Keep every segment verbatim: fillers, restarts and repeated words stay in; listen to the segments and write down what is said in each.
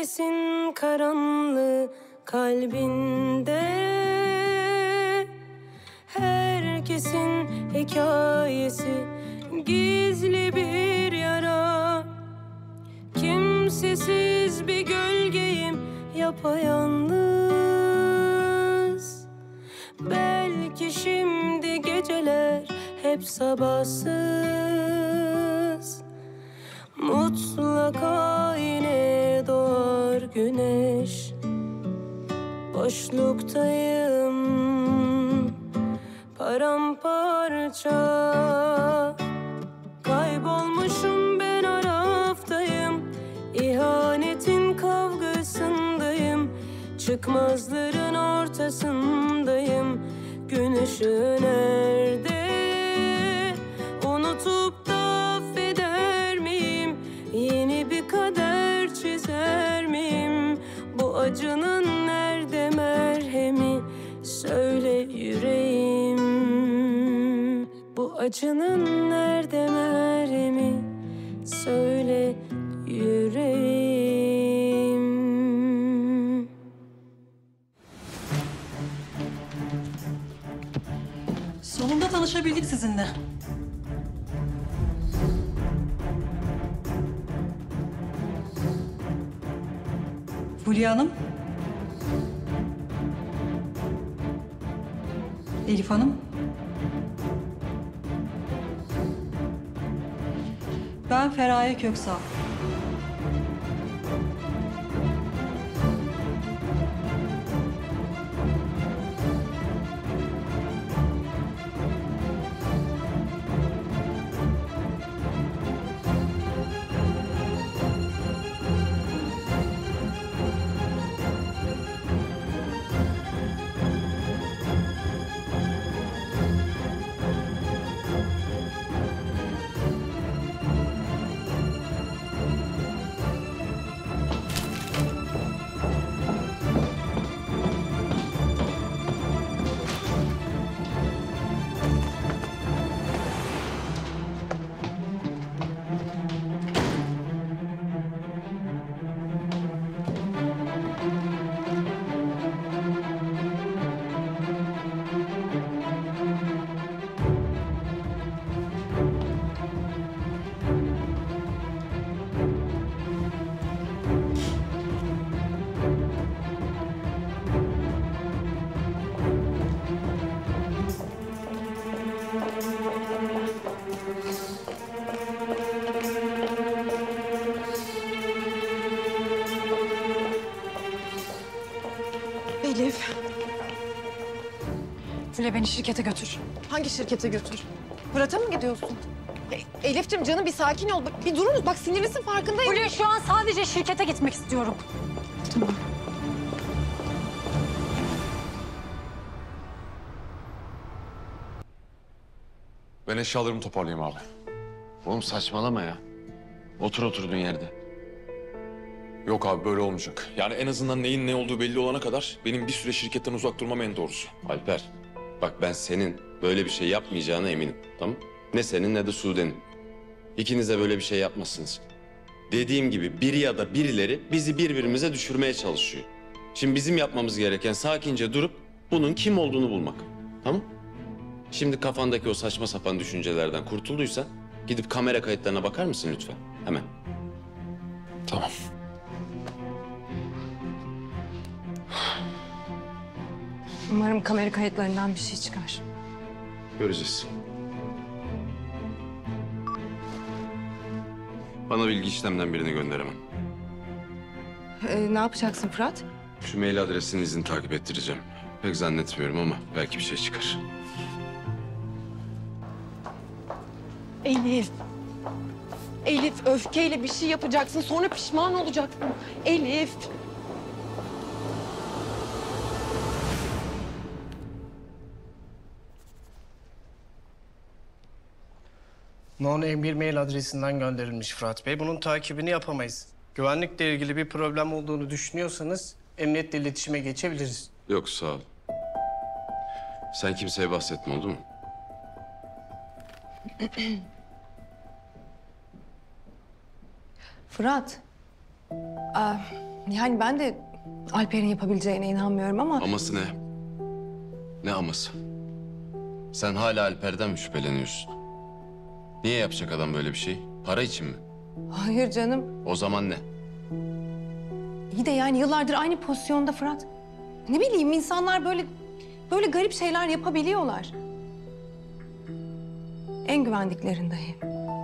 Herkesin karanlığı kalbinde, herkesin hikayesi gizli bir yara. Kimsesiz bir gölgeyim yapayalnız. Belki şimdi geceler hep sabahsız. Mutlaka yine doğar güneş. Boşluktayım, paramparça. Kaybolmuşum ben araftayım. İhanetin kavgasındayım. Çıkmazların ortasındayım. Gün ışığı nerede? Unutup da affeder miyim? Yeni bir kader çizer miyim? Bu acının nerede merhemi? Söyle yüreğim. Bu acının nerede merhemi? Söyle yüreğim. Sonunda tanışabildik sizinle. Fulya Hanım. Elif Hanım. Ben Feraye Köksal. Elif. Füle beni şirkete götür. Hangi şirkete götür? Fırat'a mı gidiyorsun? E, Elif'ciğim canım bir sakin ol. Bak, bir durun. Bak sinirlisin farkındayım. Füle şu an sadece şirkete gitmek istiyorum. Tamam. Ben eşyalarımı toparlayayım abi. Oğlum saçmalama ya. Otur oturduğun yerde. Yok abi böyle olmayacak. Yani en azından neyin ne olduğu belli olana kadar benim bir süre şirketten uzak durmam en doğrusu. Alper, bak ben senin böyle bir şey yapmayacağına eminim, tamam? Ne senin ne de Sude'nin. İkiniz de böyle bir şey yapmazsınız. Dediğim gibi biri ya da birileri bizi birbirimize düşürmeye çalışıyor. Şimdi bizim yapmamız gereken sakince durup bunun kim olduğunu bulmak, tamam? Şimdi kafandaki o saçma sapan düşüncelerden kurtulduysan gidip kamera kayıtlarına bakar mısın lütfen? Hemen. Tamam. Umarım kamera kayıtlarından bir şey çıkar. Göreceğiz. Bana bilgi işlemden birini gönderemem. Ee, ne yapacaksın Fırat? Şu mail adresinin izini takip ettireceğim. Pek zannetmiyorum ama belki bir şey çıkar. Elif. Elif öfkeyle bir şey yapacaksın. Sonra pişman olacaksın. Elif. No-name bir mail adresinden gönderilmiş Fırat Bey. Bunun takibini yapamayız. Güvenlikle ilgili bir problem olduğunu düşünüyorsanız emniyetle iletişime geçebiliriz. Yok sağ ol. Sen kimseye bahsetme oldu mu? Fırat. Aa, Yani ben de Alper'in yapabileceğine inanmıyorum ama... Aması ne? Ne aması? Sen hala Alper'den mi şüpheleniyorsun? Niye yapacak adam böyle bir şey? Para için mi? Hayır canım. O zaman ne? İyi de yani yıllardır aynı pozisyonda Fırat. Ne bileyim insanlar böyle böyle garip şeyler yapabiliyorlar. En güvendiklerin dahi.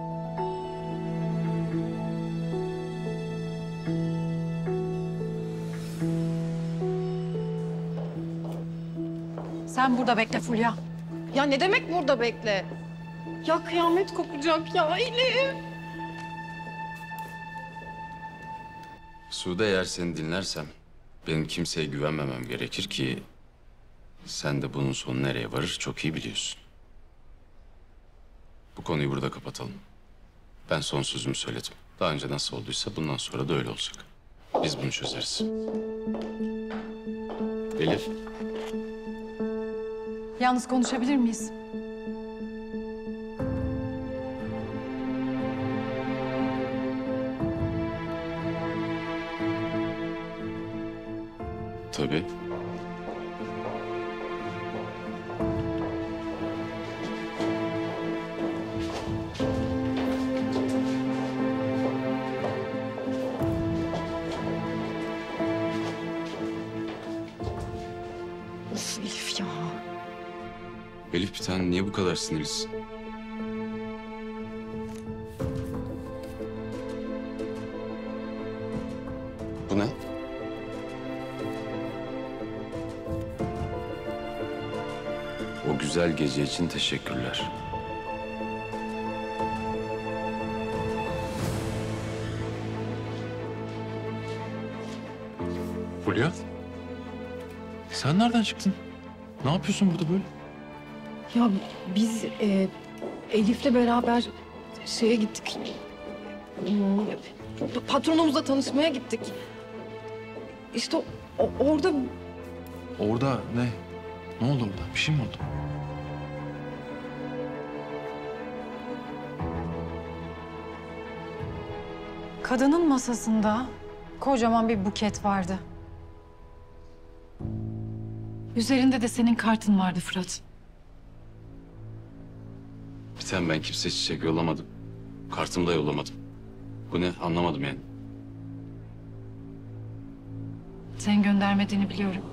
Sen burada bekle Fulya. Ya ne demek burada bekle? Ya kıyamet kopacak ya Elif. Sude, eğer seni dinlersem benim kimseye güvenmemem gerekir ki sen de bunun sonu nereye varır çok iyi biliyorsun. Bu konuyu burada kapatalım. Ben son sözümü söyledim. Daha önce nasıl olduysa bundan sonra da öyle olacak. Biz bunu çözeriz. Elif. Yalnız konuşabilir miyiz? Tabii. Of Elif ya. Elif, bir tane niye bu kadar sinirlisin? Bu ne? O güzel gece için teşekkürler. Fulya? Sen nereden çıktın? Ne yapıyorsun burada böyle? Ya biz e, Elif'le beraber şeye gittik. Hmm, patronumuzla tanışmaya gittik. İşte o- o- orada Orada ne? Ne oldu orada? Bir şey mi oldu? Kadının masasında kocaman bir buket vardı. Üzerinde de senin kartın vardı Fırat. Bir tane ben kimseye çiçek yollamadım. Kartımı da yollamadım. Bu ne? Anlamadım yani. Sen göndermediğini biliyorum.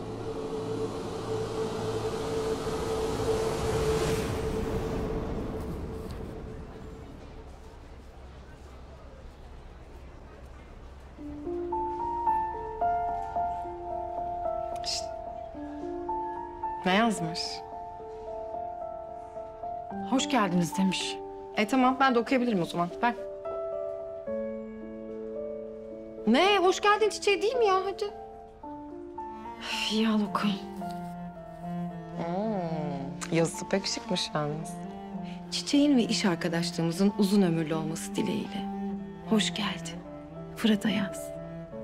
ne yazmış? Hoş geldiniz demiş. E tamam, ben de okuyabilirim o zaman. Ver. Ne? Hoş geldin çiçeği değil mi ya? Hadi. Üf, İyi al oku. Hmm, yazısı pek şıkmış yalnız. Çiçeğin ve iş arkadaşlığımızın uzun ömürlü olması dileğiyle. Hoş geldin. Fırat Ayaz.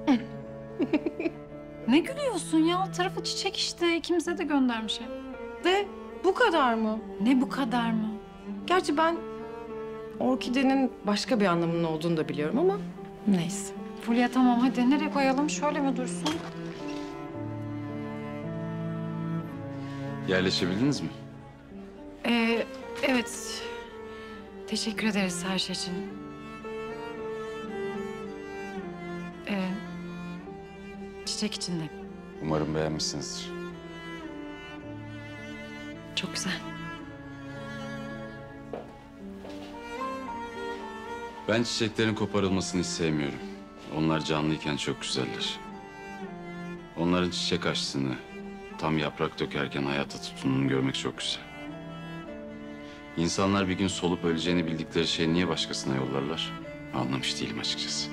Ne gülüyorsun ya? Alt tarafı çiçek işte. İkimize de göndermiş hep. De bu kadar mı? Ne bu kadar mı? Gerçi ben orkidenin başka bir anlamının olduğunu da biliyorum ama neyse. Fulya tamam hadi. Nereye koyalım? Şöyle mi dursun? Yerleşebildiniz mi? Ee, evet. Teşekkür ederiz her şey için. Ee, çiçek için de. Umarım beğenmişsinizdir. Çok güzel. Ben çiçeklerin koparılmasını hiç sevmiyorum. Onlar canlıyken çok güzeller. Onların çiçek açtığını, tam yaprak dökerken hayata tutunduğunu görmek çok güzel. İnsanlar bir gün solup öleceğini bildikleri şeyi niye başkasına yollarlar? Anlamış değilim açıkçası.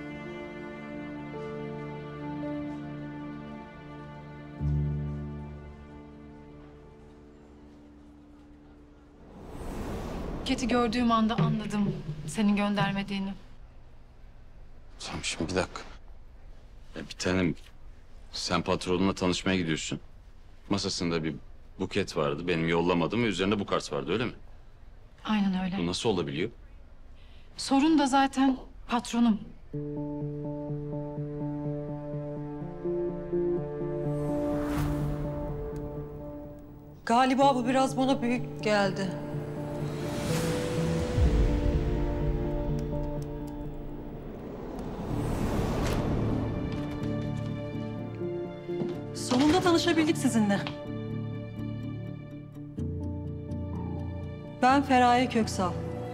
Buketi gördüğüm anda anladım senin göndermediğini. Tamam, şimdi bir dakika. Ya bir tanem, sen patronunla tanışmaya gidiyorsun. Masasında bir buket vardı, benim yollamadığım ve üzerinde bu kart vardı, öyle mi? Aynen öyle. Bu nasıl olabiliyor? Sorun da zaten patronum. Galiba bu biraz bana büyük geldi. Sonunda tanışabildik sizinle. Ben Feraye Köksal.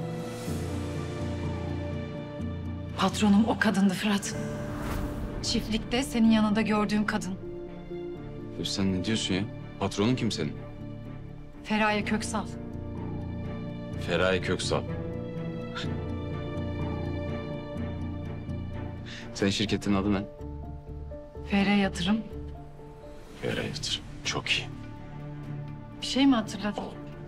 Patronum o kadındı Fırat. Çiftlikte senin yanında gördüğüm kadın. Ya sen ne diyorsun ya? Patronun kim senin? Feraye Köksal. Feraye Köksal. Senin şirketin adı ne? F R Yatırım. Feraye Yatırım. Çok iyi. Bir şey mi hatırladın?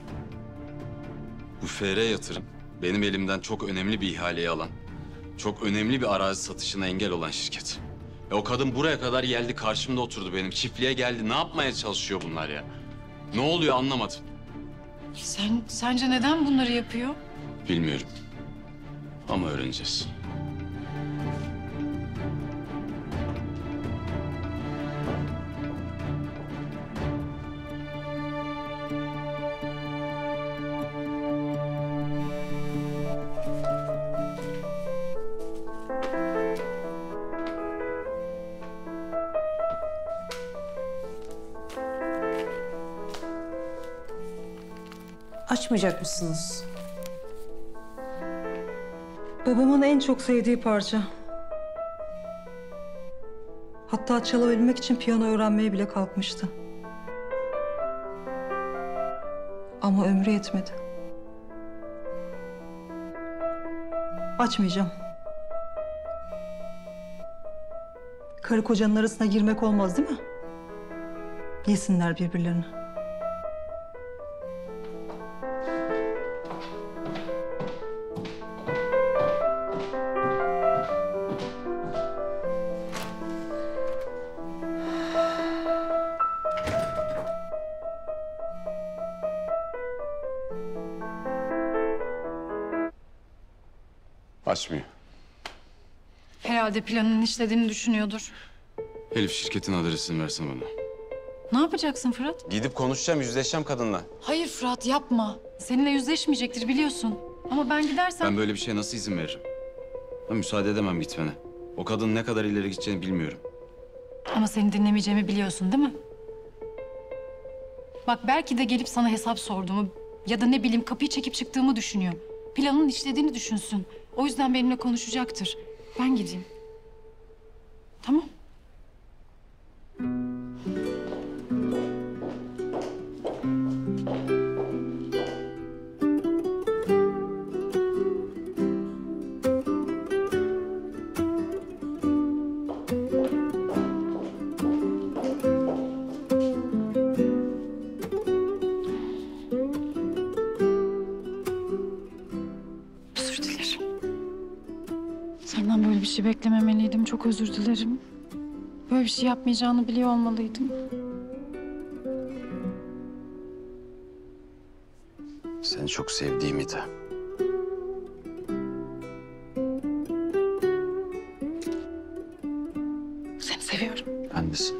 Bu F R Yatırım benim elimden çok önemli bir ihaleyi alan, çok önemli bir arazi satışına engel olan şirket. E o kadın buraya kadar geldi, karşımda oturdu benim. Çiftliğe geldi. Ne yapmaya çalışıyor bunlar ya? Ne oluyor anlamadım. Sen, sence neden bunları yapıyor? Bilmiyorum. Ama öğreneceğiz. Açmayacak mısınız? Babamın en çok sevdiği parça. Hatta çalabilmek için piyano öğrenmeye bile kalkmıştı. Ama ömrü yetmedi. Açmayacağım. Karı kocanın arasına girmek olmaz değil mi? Yesinler birbirlerini. Açmıyor. Herhalde planın işlediğini düşünüyordur. Elif şirketin adresini versene bana. Ne yapacaksın Fırat? Gidip konuşacağım, yüzleşeceğim kadınla. Hayır Fırat yapma. Seninle yüzleşmeyecektir biliyorsun. Ama ben gidersem... Ben böyle bir şeye nasıl izin veririm? Ben müsaade edemem gitmene. O kadın ne kadar ileri gideceğini bilmiyorum. Ama seni dinlemeyeceğimi biliyorsun değil mi? Bak belki de gelip sana hesap sorduğumu ya da ne bileyim kapıyı çekip çıktığımı düşünüyor. Planın işlediğini düşünsün. O yüzden benimle konuşacaktır. Ben gideyim. Tamam. Özür dilerim. Senden böyle bir şey beklememeliydim. Çok özür dilerim. Böyle bir şey yapmayacağını biliyor olmalıydım. Seni çok sevdiğimi de. Seni seviyorum. Ben de seni.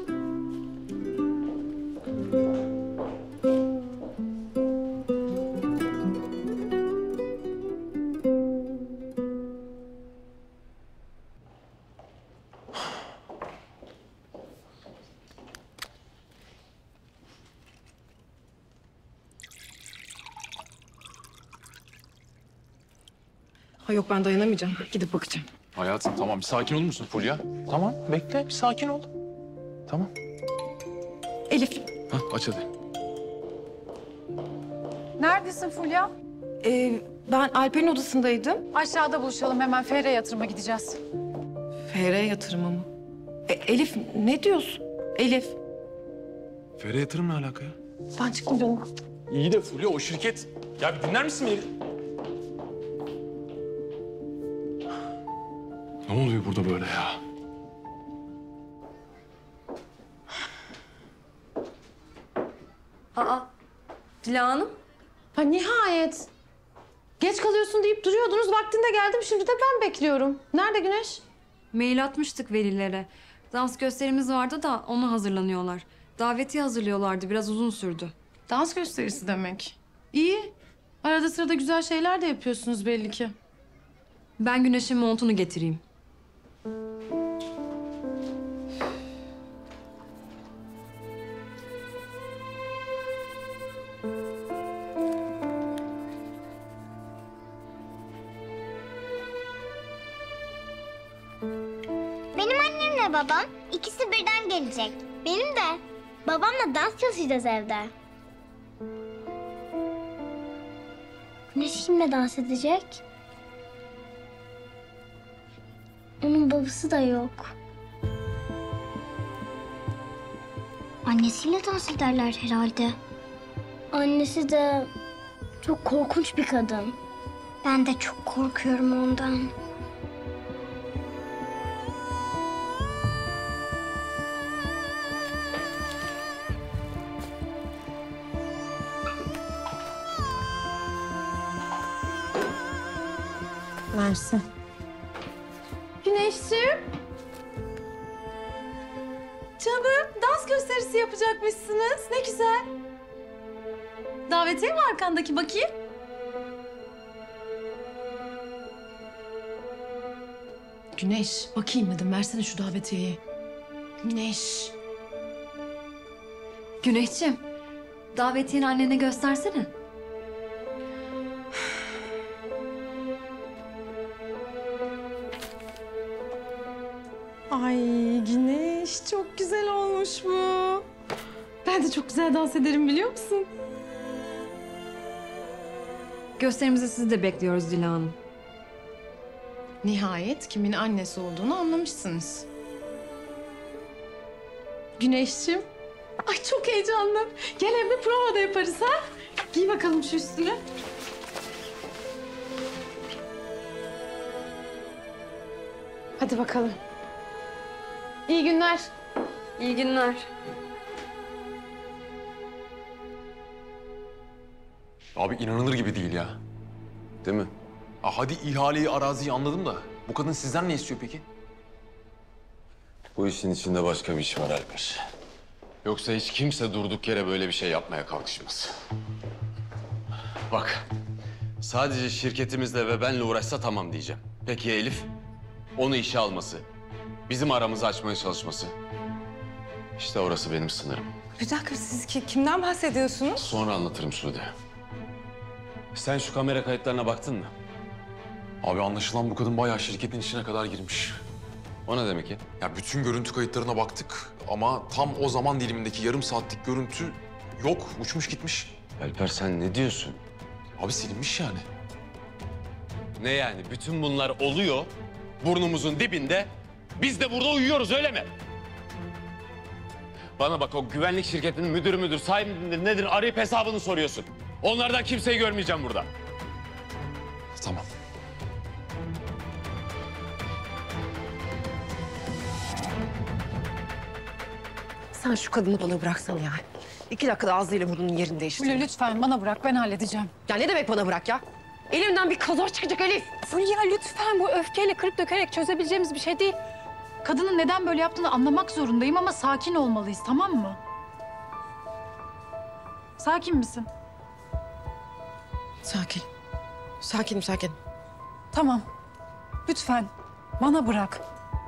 Ha yok ben dayanamayacağım. Gidip bakacağım. Hayatım tamam bir sakin olur musun Fulya? Tamam bekle bir sakin ol. Tamam. Elif. Hah aç hadi. Neredesin Fulya? Ee, ben Alper'in odasındaydım. Aşağıda buluşalım. Hemen F R Yatırım'a gideceğiz. F R yatırımı mı? E, Elif ne diyorsun? Elif. F R Yatırım ne alaka ya? Ben çıktım canım. İyi de Fulya o şirket. Ya bir dinler misin beni? Ne oluyor burada böyle ya? Aa, Dila Hanım. Ha nihayet. Geç kalıyorsun deyip duruyordunuz. Vaktinde geldim. Şimdi de ben bekliyorum. Nerede Güneş? Mail atmıştık velilere. Dans gösterimiz vardı da ona hazırlanıyorlar. Davetiye hazırlıyorlardı. Biraz uzun sürdü. Dans gösterisi demek. İyi. Arada sırada güzel şeyler de yapıyorsunuz belli ki. Ben Güneş'in montunu getireyim. Benim annemle babam ikisi birden gelecek. Benim de. Babamla dans çalışacağız evde. Güneş kimle dans edecek? Onun babası da yok. Annesiyle dans ederler herhalde. Annesi de çok korkunç bir kadın. Ben de çok korkuyorum ondan. Versin. Güneşciğim. Canım, dans gösterisi yapacakmışsınız. Ne güzel. Davetiye mi arkandaki, bakayım? Güneş, bakayım dedim. Versene şu davetiyeyi. Güneş. Güneşciğim, davetiyeni annene göstersene. Ay Güneş, çok güzel olmuş bu. Ben de çok güzel dans ederim, biliyor musun? Gösterimizi sizi de bekliyoruz Dila Hanım. Nihayet kimin annesi olduğunu anlamışsınız. Güneşciğim. Ay çok heyecanlı. Gel evde prova da yaparız ha. Giy bakalım şu üstünü. Hadi bakalım. İyi günler. İyi günler. Abi inanılır gibi değil ya. Değil mi? Ha, hadi ihaleyi, araziyi anladım da bu kadın sizden ne istiyor peki? Bu işin içinde başka bir iş var Alper. Yoksa hiç kimse durduk yere böyle bir şey yapmaya kalkışmaz. Bak, sadece şirketimizle ve benle uğraşsa tamam diyeceğim. Peki ya Elif? Onu işe alması, bizim aramızı açmaya çalışması. İşte orası benim sınırım. Bir dakika, siz ki, kimden bahsediyorsunuz? Sonra anlatırım Sude. Sen şu kamera kayıtlarına baktın mı? Abi anlaşılan bu kadın bayağı şirketin içine kadar girmiş. O ne demek ya? Ya bütün görüntü kayıtlarına baktık ama tam o zaman dilimindeki yarım saatlik görüntü yok, uçmuş gitmiş. Alper sen ne diyorsun? Abi silinmiş yani. Ne yani? Bütün bunlar oluyor, burnumuzun dibinde. Biz de burada uyuyoruz, öyle mi? Bana bak, o güvenlik şirketinin müdürü müdür, sahibi midir, nedir arayıp hesabını soruyorsun. Onlardan kimseyi görmeyeceğim burada. Tamam. Sen şu kadını bana bıraksana ya. İki dakikada ağzıyla burnunun yerini değiştir. Fulya lütfen bana bırak, ben halledeceğim. Ya ne demek bana bırak ya? Elimden bir kaza çıkacak Elif. Fulya lütfen, bu öfkeyle kırıp dökerek çözebileceğimiz bir şey değil. Kadının neden böyle yaptığını anlamak zorundayım ama sakin olmalıyız, tamam mı? Sakin misin? Sakin. Sakinim sakin. Tamam. Lütfen bana bırak.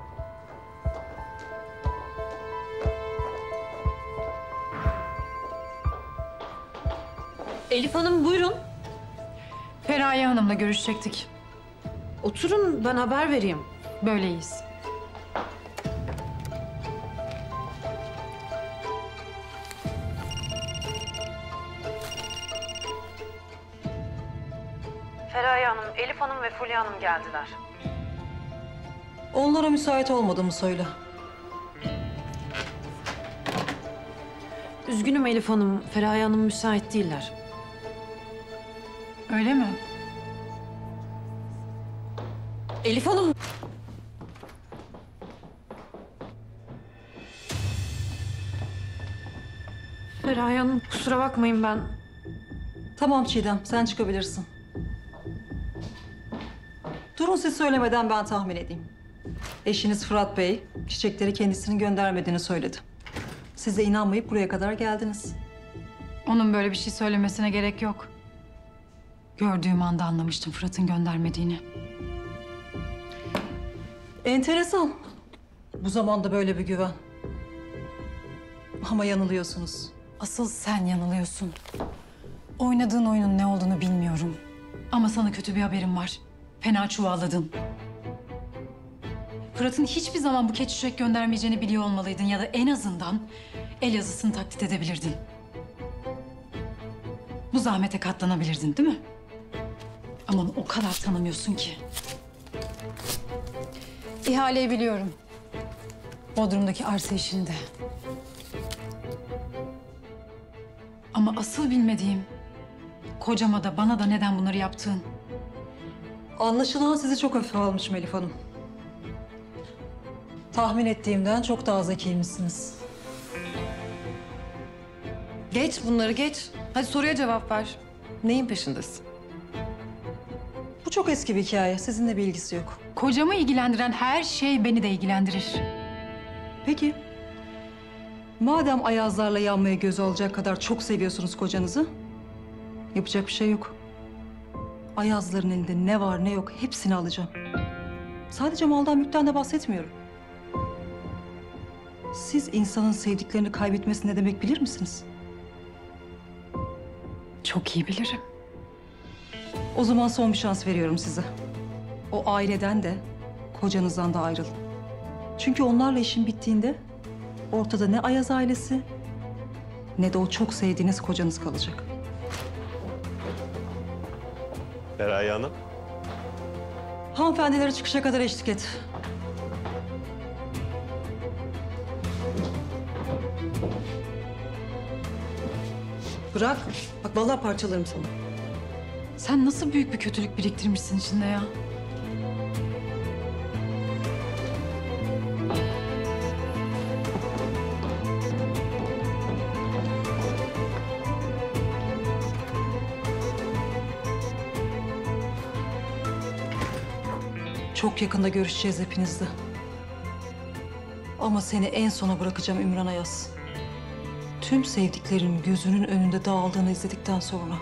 Elif Hanım buyurun. Feraye Hanım'la görüşecektik. Oturun ben haber vereyim. Böyleyiz. Feraye Hanım, Elif Hanım ve Fulya Hanım geldiler. Onlara müsait olmadığımı söyle. Üzgünüm Elif Hanım, Feraye Hanım müsait değiller. Öyle mi? Elif Hanım. Feraye Hanım kusura bakmayın ben. Tamam Çiğdem, sen çıkabilirsin. Durun siz söylemeden ben tahmin edeyim. Eşiniz Fırat Bey, çiçekleri kendisinin göndermediğini söyledi. Siz de inanmayıp buraya kadar geldiniz. Onun böyle bir şey söylemesine gerek yok. Gördüğüm anda anlamıştım Fırat'ın göndermediğini. Enteresan. Bu zamanda böyle bir güven. Ama yanılıyorsunuz. Asıl sen yanılıyorsun. Oynadığın oyunun ne olduğunu bilmiyorum. Ama sana kötü bir haberim var. Fena çuvalladın. Fırat'ın hiçbir zaman bu keçi çiçek göndermeyeceğini biliyor olmalıydın ya da en azından el yazısını taklit edebilirdin. Bu zahmete katlanabilirdin, değil mi? Ama onu o kadar tanımıyorsun ki. İhaleyi biliyorum. Bodrum'daki arsa işinde. Ama asıl bilmediğim, kocama da bana da neden bunları yaptığın. Anlaşılan sizi çok hafife almış Melih Hanım. Tahmin ettiğimden çok daha zekiymişsiniz. Geç bunları geç. Hadi soruya cevap ver. Neyin peşindesin? Bu çok eski bir hikaye. Sizinle bir ilgisi yok. Kocamı ilgilendiren her şey beni de ilgilendirir. Peki. Madem Ayazlarla yanmaya göz alacak kadar çok seviyorsunuz kocanızı, yapacak bir şey yok. Ayazların elinde ne var ne yok hepsini alacağım. Sadece maldan mülkten de bahsetmiyorum. Siz insanın sevdiklerini kaybetmesi ne demek bilir misiniz? Çok iyi bilirim. O zaman son bir şans veriyorum size. O aileden de, kocanızdan da ayrılın. Çünkü onlarla işin bittiğinde ortada ne Ayaz ailesi ne de o çok sevdiğiniz kocanız kalacak. Feraye Hanım. Hanımefendileri çıkışa kadar eşlik et. Bırak. Bak vallahi parçalarım seni. Sen nasıl büyük bir kötülük biriktirmişsin içinde ya? Çok yakında görüşeceğiz hepinizle. Ama seni en sona bırakacağım Ümran Ayaz. Tüm sevdiklerinin gözünün önünde dağıldığını izledikten sonra.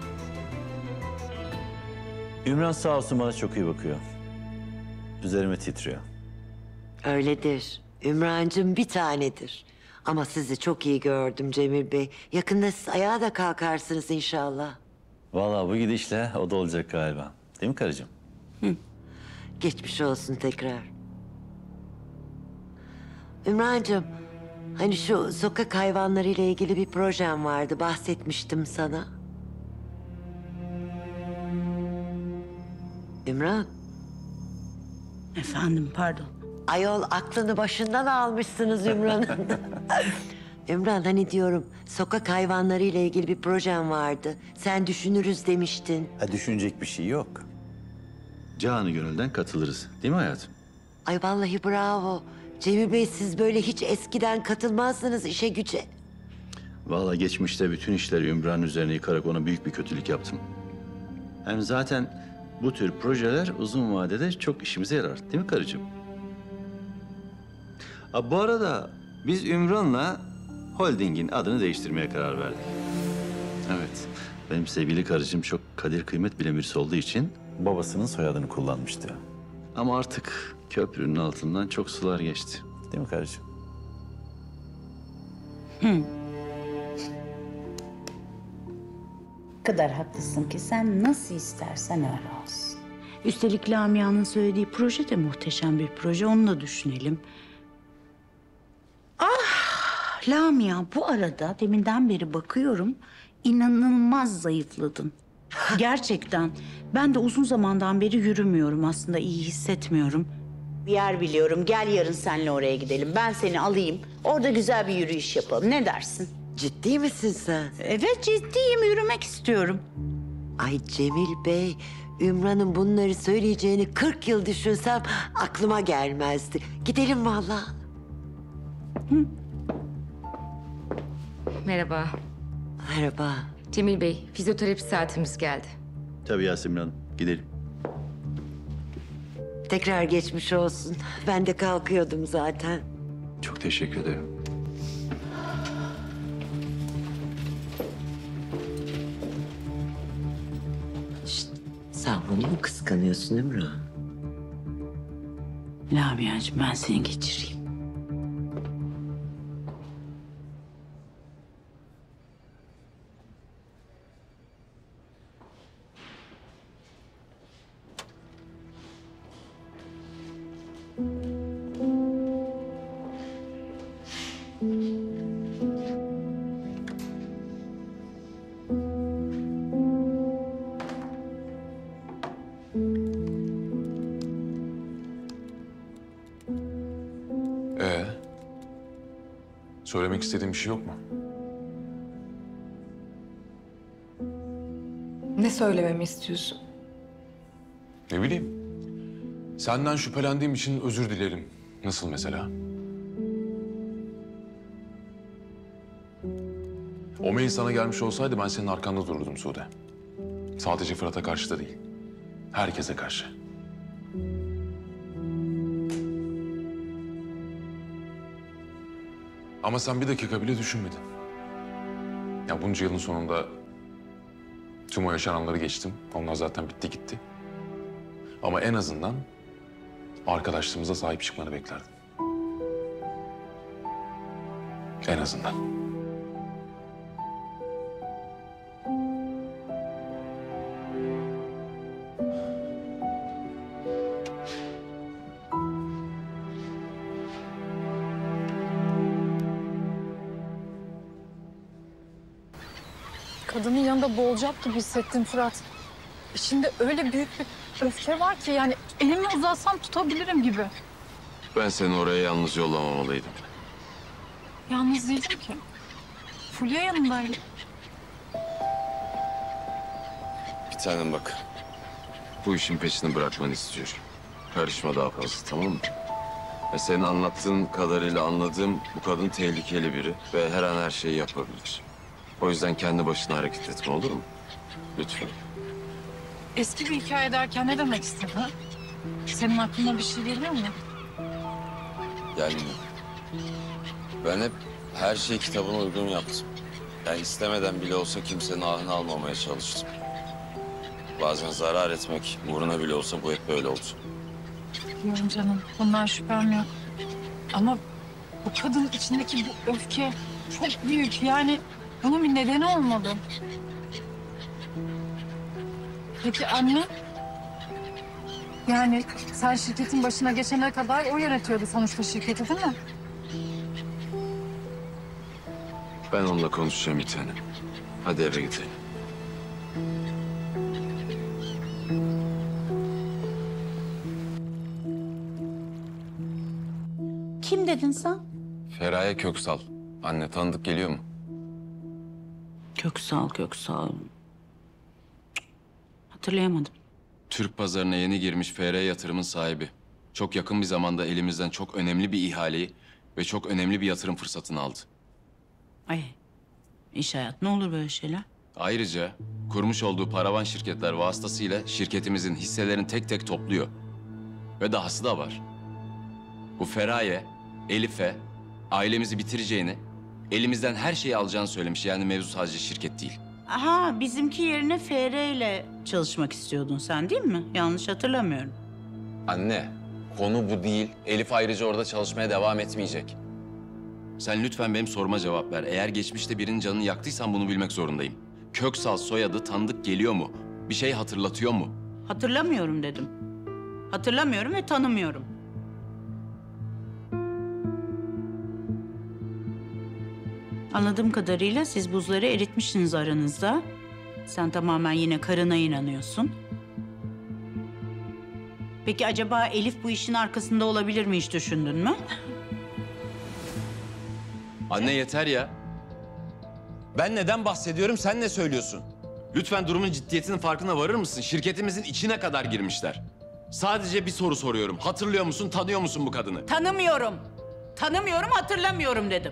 Ümran sağ olsun bana çok iyi bakıyor. Üzerime titriyor. Öyledir. Ümrancığım bir tanedir. Ama sizi çok iyi gördüm Cemil Bey. Yakında siz ayağa da kalkarsınız inşallah. Vallahi bu gidişle o da olacak galiba. Değil mi karıcığım? Hı. Geçmiş olsun tekrar. Ümrancığım, hani şu sokak hayvanları ile ilgili bir projem vardı. Bahsetmiştim sana. Ümran. Efendim, pardon. Ayol aklını başından almışsınız Ümran'ın. Ümran hani diyorum sokak hayvanları ile ilgili bir projem vardı. Sen düşünürüz demiştin. Ha, düşünecek bir şey yok. Canı gönülden katılırız. Değil mi hayatım? Ay vallahi bravo. Cemil Bey siz böyle hiç eskiden katılmazdınız işe güce. Vallahi geçmişte bütün işleri Ümran'ın üzerine yıkarak ona büyük bir kötülük yaptım. Hem zaten bu tür projeler uzun vadede çok işimize yarar. Değil mi karıcığım? Ha, bu arada biz Ümran'la holdingin adını değiştirmeye karar verdik. Evet. Benim sevgili karıcığım çok kadir kıymet bilen birisi olduğu için babasının soyadını kullanmıştı. Ama artık köprünün altından çok sular geçti. Değil mi karıcığım? Hı. O kadar haklısın ki sen nasıl istersen öyle olsun. Üstelik Lamia'nın söylediği proje de muhteşem bir proje. Onu da düşünelim. Ah Lamia, bu arada deminden beri bakıyorum inanılmaz zayıfladın. Gerçekten. Ben de uzun zamandan beri yürümüyorum aslında, iyi hissetmiyorum. Bir yer biliyorum. Gel yarın seninle oraya gidelim. Ben seni alayım. Orada güzel bir yürüyüş yapalım. Ne dersin? Ciddi misin sen? Evet ciddiyim. Yürümek istiyorum. Ay Cemil Bey, Ümran'ın bunları söyleyeceğini kırk yıl düşünsem aklıma gelmezdi. Gidelim vallahi. Hı. Merhaba. Merhaba. Cemil Bey, fizyoterapi saatimiz geldi. Tabii Yasemin Hanım. Gidelim. Tekrar geçmiş olsun. Ben de kalkıyordum zaten. Çok teşekkür ederim. Sen bunu mu kıskanıyorsun Ümran? Lamia'cığım ben seni geçireyim. Ee, söylemek istediğin bir şey yok mu? Ne söylememi istiyorsun? Ne bileyim. Senden şüphelendiğim için özür dilerim. Nasıl mesela? O mail sana gelmiş olsaydı ben senin arkanda dururdum Sude. Sadece Fırat'a karşı da değil. Herkese karşı. Ama sen bir dakika bile düşünmedin. Ya bunca yılın sonunda tüm o yaşananları geçtim. Onlar zaten bitti gitti. Ama en azından arkadaşlığımıza sahip çıkmanı beklerdim. En azından. Kadının yanında boğulacak gibi hissettim Fırat. İçinde öyle büyük bir öfke var ki yani elimi uzatsam tutabilirim gibi. Ben seni oraya yalnız yollamamalıydım. Yalnız değildim ki. Fulya yanındaydı. Bir tanem bak. Bu işin peşini bırakmanı istiyorum. Karışma daha fazla, tamam mı? Ve senin anlattığın kadarıyla anladığım bu kadın tehlikeli biri ve her an her şeyi yapabilir. O yüzden kendi başına hareket etme, olur mu? Lütfen. Eski bir hikaye derken ne demek istedin? Senin aklına bir şey geliyor mu? Yani ben hep her şeyi kitabına uygun yaptım. Yani istemeden bile olsa kimsenin ahını almamaya çalıştım. Bazen zarar etmek uğruna bile olsa bu hep böyle oldu. Biliyorum canım. Bundan şüphem yok. Ama bu kadının içindeki bu öfke çok büyük. Yani bunun bir nedeni olmalı. Peki anne? Yani sen şirketin başına geçene kadar o yönetiyordu sonuçta şirketi, değil mi? Ben onunla konuşacağım bir tane. Hadi eve gidelim. Kim dedin sen? Feraye Köksal. Anne tanıdık geliyor mu? Köksal, Köksal. Cık, hatırlayamadım. Türk pazarına yeni girmiş F R yatırımın sahibi. Çok yakın bir zamanda elimizden çok önemli bir ihaleyi ve çok önemli bir yatırım fırsatını aldı. Ay, iş hayat ne olur böyle şeyler? Ayrıca kurmuş olduğu paravan şirketler vasıtasıyla şirketimizin hisselerini tek tek topluyor. Ve dahası da var. Bu Feraye, Elif'e ailemizi bitireceğini, elimizden her şeyi alacağını söylemiş. Yani mevzu sadece şirket değil. Aha, bizimki yerine F R ile çalışmak istiyordun sen, değil mi? Yanlış hatırlamıyorum. Anne, konu bu değil. Elif ayrıca orada çalışmaya devam etmeyecek. Sen lütfen benim soruma cevap ver. Eğer geçmişte birinin canını yaktıysan bunu bilmek zorundayım. Köksal soyadı tanıdık geliyor mu? Bir şey hatırlatıyor mu? Hatırlamıyorum dedim. Hatırlamıyorum ve tanımıyorum. Anladığım kadarıyla siz buzları eritmişsiniz aranızda. Sen tamamen yine karına inanıyorsun. Peki acaba Elif bu işin arkasında olabilir mi, hiç düşündün mü? Anne yeter ya. Ben neden bahsediyorum, sen ne söylüyorsun? Lütfen durumun ciddiyetinin farkına varır mısın? Şirketimizin içine kadar girmişler. Sadece bir soru soruyorum. Hatırlıyor musun, tanıyor musun bu kadını? Tanımıyorum. Tanımıyorum, hatırlamıyorum dedim.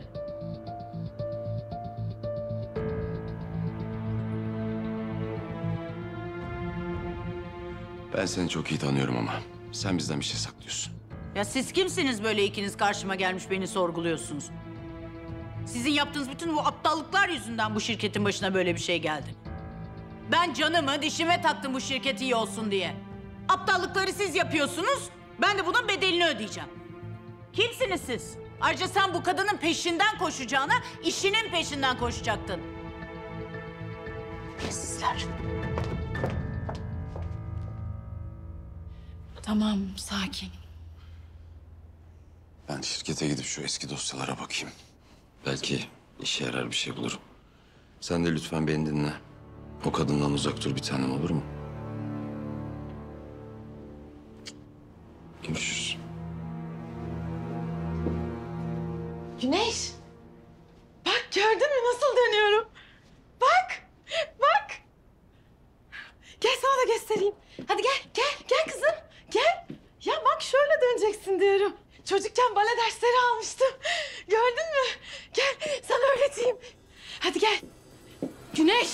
Ben seni çok iyi tanıyorum ama sen bizden bir şey saklıyorsun. Ya siz kimsiniz böyle ikiniz karşıma gelmiş beni sorguluyorsunuz? Sizin yaptığınız bütün bu aptallıklar yüzünden bu şirketin başına böyle bir şey geldi. Ben canımı dişime taktım bu şirket iyi olsun diye. Aptallıkları siz yapıyorsunuz, ben de bunun bedelini ödeyeceğim. Kimsiniz siz? Ayrıca sen bu kadının peşinden koşacağına işinin peşinden koşacaktın. Sizler. Tamam, sakin. Ben şirkete gidip şu eski dosyalara bakayım. Belki işe yarar bir şey bulurum. Sen de lütfen beni dinle. O kadından uzak dur bir tanem, olur mu? Görüşürüz. Güneş. Bak gördün mü nasıl dönüyorum? Bak. Bak. Gel sana da göstereyim. Hadi gel gel gel kızım. Gel. Ya bak şöyle döneceksin diyorum. Çocukken bale dersleri almıştım. Gördün mü? Gel sana öğreteyim. Hadi gel. Güneş.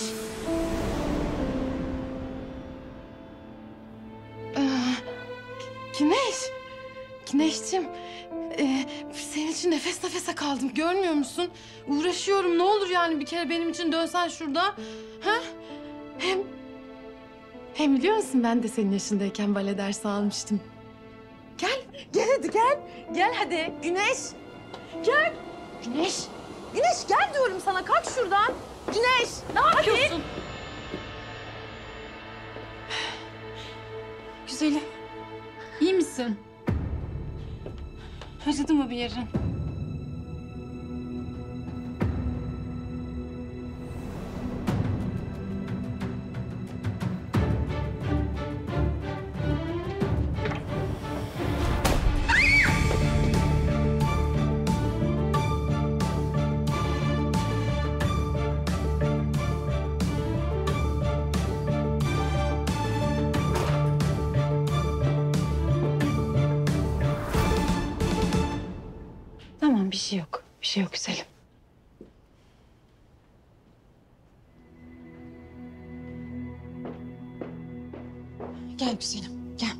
Ee, Güneş. Güneşciğim. Ee, senin için nefes nefese kaldım. Görmüyor musun? Uğraşıyorum. Ne olur yani bir kere benim için dönsen şurada. Ha? Hem... Hem biliyor musun ben de senin yaşındayken bale dersi almıştım. Gel. Gel hadi gel. Gel hadi. Güneş. Gel. Güneş. Güneş gel diyorum sana. Kalk şuradan. Güneş. Ne yapıyorsun? Güzelim. İyi misin? Acıdı mı bir yerin? Tamam, bir şey yok. Bir şey yok güzelim. Gel güzelim, gel.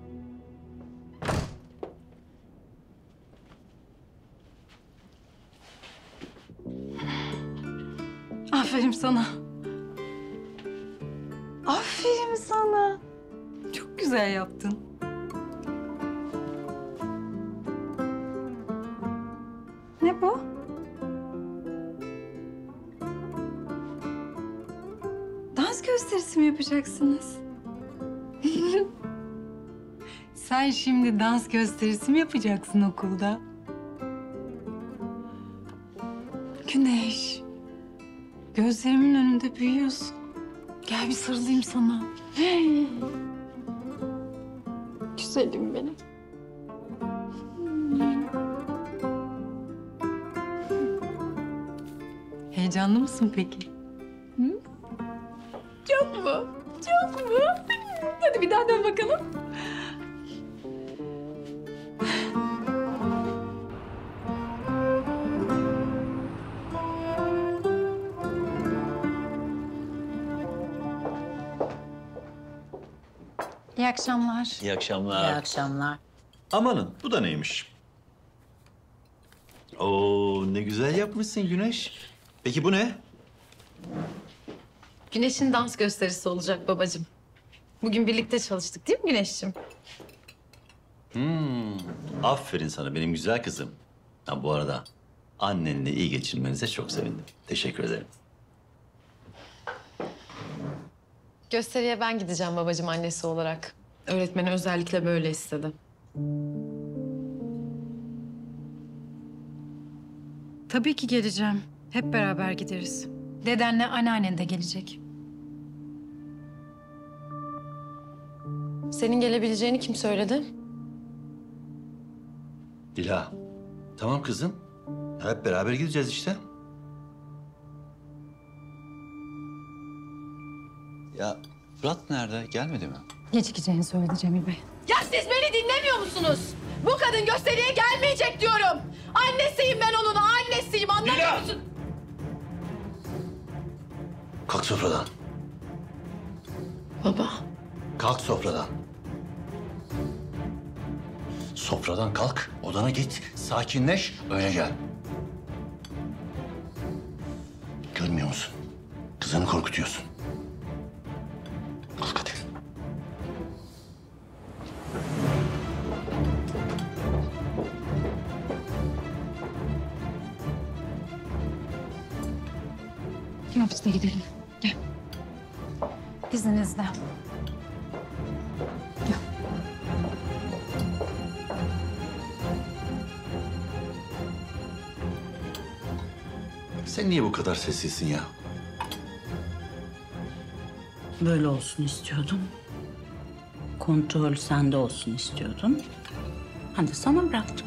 Aferin sana. Aferin sana. Çok güzel yaptın. Ne bu? Dans gösterisi mi yapacaksınız? Sen şimdi dans gösterisi mi yapacaksın okulda? Güneş, gözlerimin önünde büyüyorsun. Gel bir sarılayım sana. Güzelim benim. Heyecanlı mısın peki? Hı? Çok mu? Çok mu? Hadi bir daha dön bakalım. İyi akşamlar. İyi akşamlar. İyi akşamlar. Amanın, bu da neymiş? Oo, ne güzel yapmışsın Güneş. Peki bu ne? Güneş'in dans gösterisi olacak babacığım. Bugün birlikte çalıştık değil mi Güneş'ciğim? Hmm, aferin sana benim güzel kızım. Ha, bu arada annenle iyi geçinmenize çok sevindim. Teşekkür ederim. Gösteriye ben gideceğim babacığım annesi olarak. Öğretmeni özellikle böyle istedi. Tabii ki geleceğim. Hep beraber gideriz. Dedenle anneannen de gelecek. Senin gelebileceğini kim söyledi? Dila, tamam kızım. Hep beraber gideceğiz işte. Ya Fırat nerede? Gelmedi mi? Gecikeceğini söyledi Cemil Bey. Ya siz beni dinlemiyor musunuz? Bu kadın gösteriye gelmeyecek diyorum. Annesiyim ben onun, annesiyim. Anlamıyor musun? Kalk sofradan. Baba. Kalk sofradan. Sofradan kalk, odana git, sakinleş, öyle gel. Görmüyor musun? Kızını korkutuyorsun. Gel biz de gidelim. Gel. İzninizle. Gel. Sen niye bu kadar sessizsin ya? Böyle olsun istiyordum. Kontrol sende olsun istiyordum. Ben de sana bıraktım.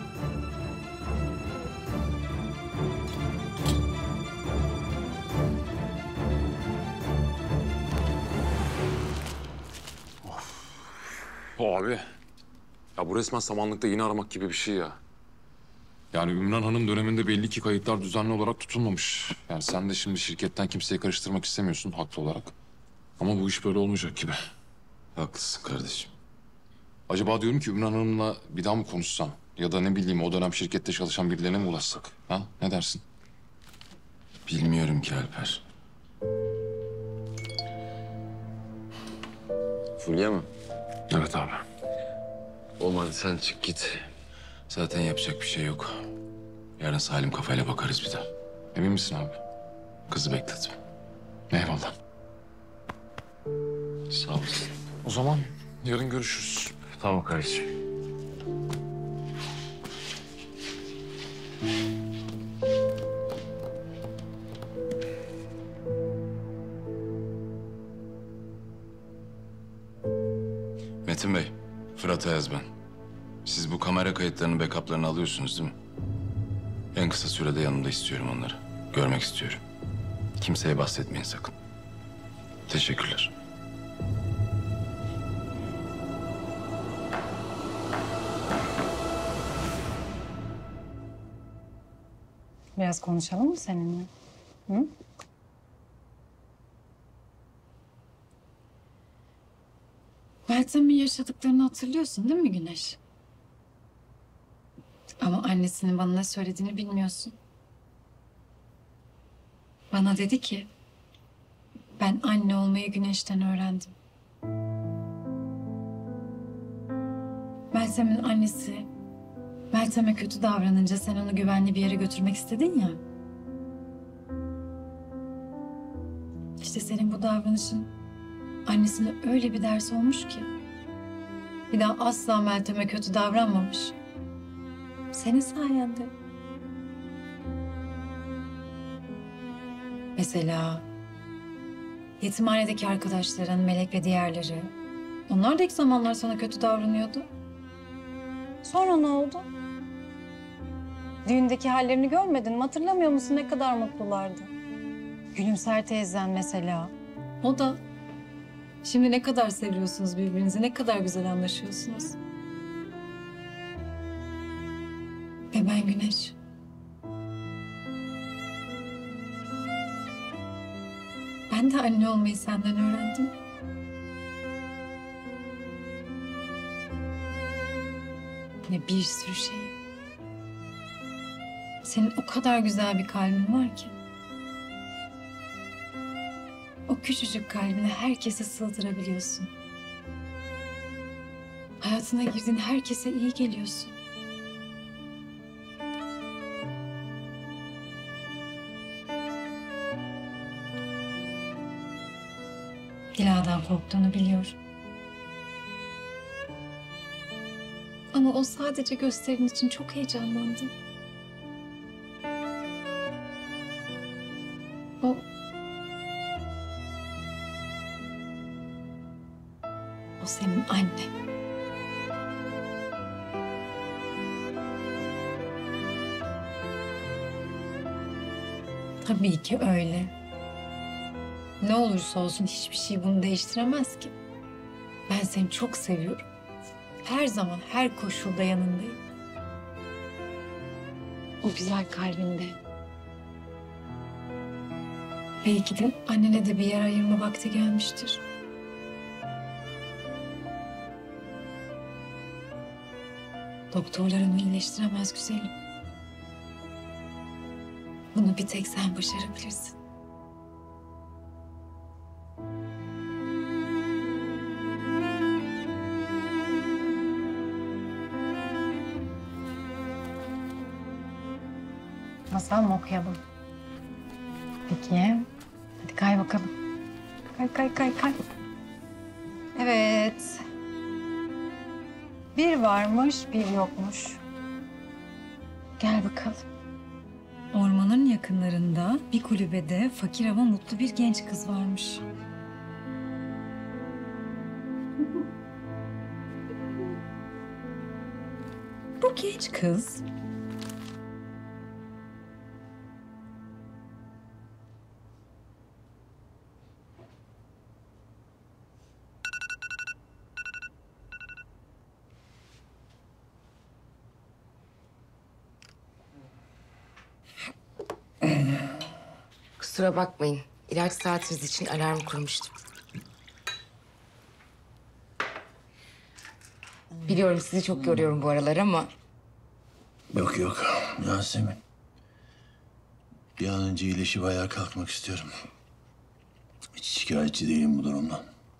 Abi. Ya bu resmen samanlıkta iğne aramak gibi bir şey ya. Yani Ümran Hanım döneminde belli ki kayıtlar düzenli olarak tutulmamış. Yani sen de şimdi şirketten kimseyi karıştırmak istemiyorsun haklı olarak. Ama bu iş böyle olmayacak gibi. Haklısın kardeşim. Acaba diyorum ki Ümran Hanım'la bir daha mı konuşsam? Ya da ne bileyim o dönem şirkette çalışan birilerine mi ulaşsak? Ha? Ne dersin? Bilmiyorum ki Alper. Fulya mı? Evet abi. Olmadı sen çık git. Zaten yapacak bir şey yok. Yarın salim kafayla bakarız bir daha. Emin misin abi? Kızı bekletme. Eyvallah. Sağ olasın. O zaman yarın görüşürüz. Tamam kardeşim. Metin Bey, Fırat Ayaz ben. Siz bu kamera kayıtlarının backup'larını alıyorsunuz değil mi? En kısa sürede yanımda istiyorum onları. Görmek istiyorum. Kimseye bahsetmeyin sakın. Teşekkürler. Biraz konuşalım mı seninle? Hı? Meltem'in yaşadıklarını hatırlıyorsun değil mi Güneş? Ama annesinin bana ne söylediğini bilmiyorsun. Bana dedi ki, ben anne olmayı Güneş'ten öğrendim. Meltem'in annesi, Meltem'e kötü davranınca sen onu güvenli bir yere götürmek istedin ya. İşte senin bu davranışın annesine öyle bir ders olmuş ki. Bir daha asla Meltem'e kötü davranmamış. Senin sayende. Mesela yetimhanedeki arkadaşların, Melek ve diğerleri. Onlar da ilk zamanlar sana kötü davranıyordu. Sonra ne oldu? Düğündeki hallerini görmedin mi? Hatırlamıyor musun ne kadar mutlulardı? Gülümser teyzen mesela. O da. Şimdi ne kadar seviyorsunuz birbirinizi, ne kadar güzel anlaşıyorsunuz. Ve ben Güneş. Ben de anne olmayı senden öğrendim. Ne bir sürü şey. Senin o kadar güzel bir kalbin var ki. O küçücük kalbine herkese sığdırabiliyorsun. Hayatına girdiğin herkese iyi geliyorsun. Dila'dan korktuğunu biliyorum. Ama o sadece gösterin için çok heyecanlandı. O... O senin annen. Tabii ki öyle. Ne olursa olsun hiçbir şey bunu değiştiremez ki. Ben seni çok seviyorum. Her zaman, her koşulda yanındayım. O güzel kalbinde. Belki de annene de bir yer ayırma vakti gelmiştir. Doktorlar onu iyileştiremez güzelim. Bunu bir tek sen başarabilirsin. Masal mı okuyalım? Peki. kay bakalım. Kay kay kay kay. Evet. Bir varmış, bir yokmuş. Gel bakalım. Ormanın yakınlarında bir kulübede fakir ama mutlu bir genç kız varmış. Bu genç kız Kusura bakmayın. İlaç saatiniz için alarm kurmuştum. Biliyorum sizi çok yoruyorum bu aralar ama... Yok yok Yasemin. Bir an önce iyileşip ayağa kalkmak istiyorum. Hiç şikayetçi değilim bu durumdan.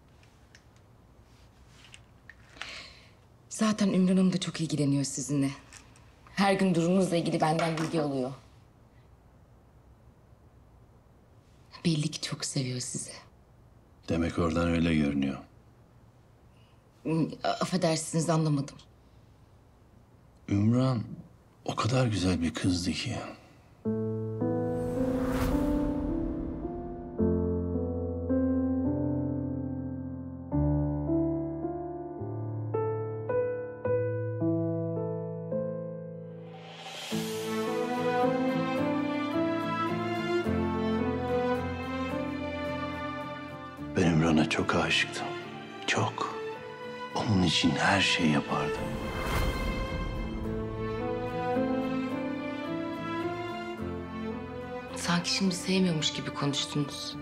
Zaten Ümran Hanım da çok ilgileniyor sizinle. Her gün durumunuzla ilgili benden bilgi alıyor. Belli ki çok seviyor sizi. Demek oradan öyle görünüyor. Affedersiniz anlamadım. Ümran o kadar güzel bir kızdı ki. Ben Ümran'a çok aşıktım. Çok. Onun için her şeyi yapardım. Sanki şimdi sevmiyormuş gibi konuştunuz.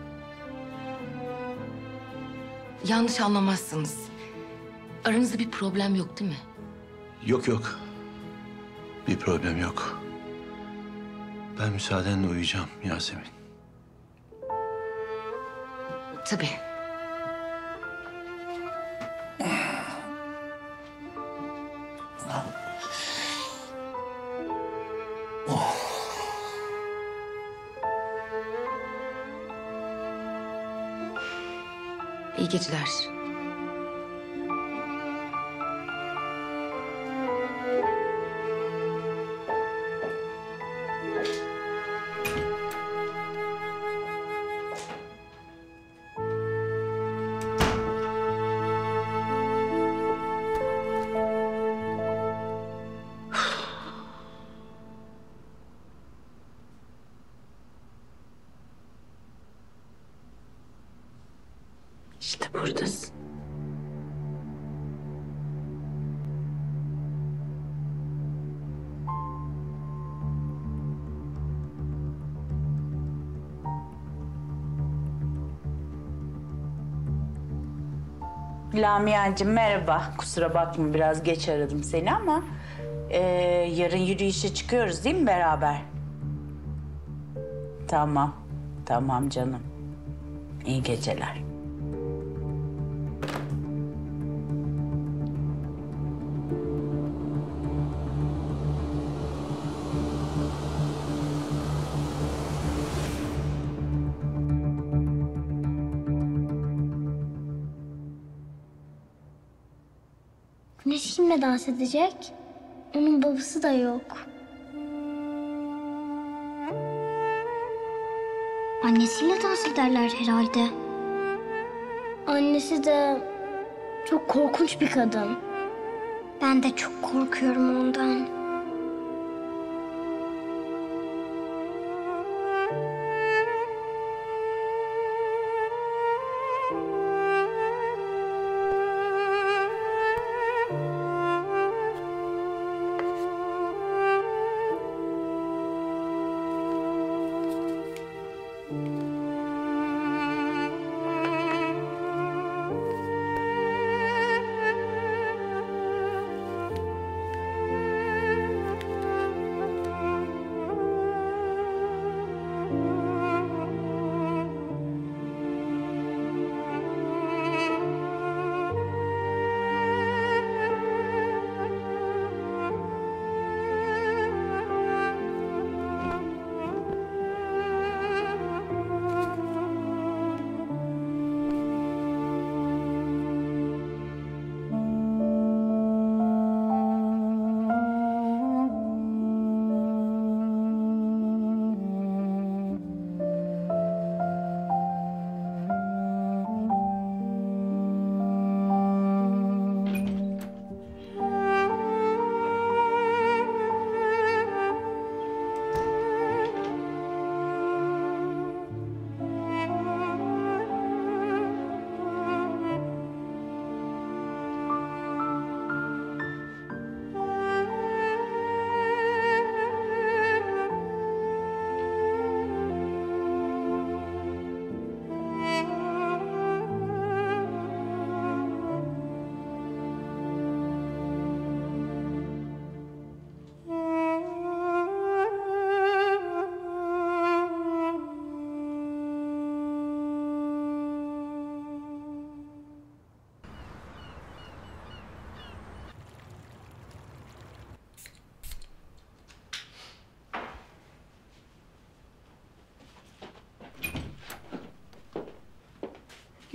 Yanlış anlamazsınız. Aranızda bir problem yok değil mi? Yok yok. Bir problem yok. Ben müsaadenle uyuyacağım Yasemin. Tabii. İyi geceler. İşte buradasın. Lamia'cığım merhaba. Kusura bakma biraz geç aradım seni ama... E, yarın yürüyüşe çıkıyoruz değil mi beraber? Tamam, tamam canım. İyi geceler. Güneş kimle dans edecek? Onun babası da yok. Annesiyle dans ederler herhalde. Annesi de çok korkunç bir kadın. Ben de çok korkuyorum ondan.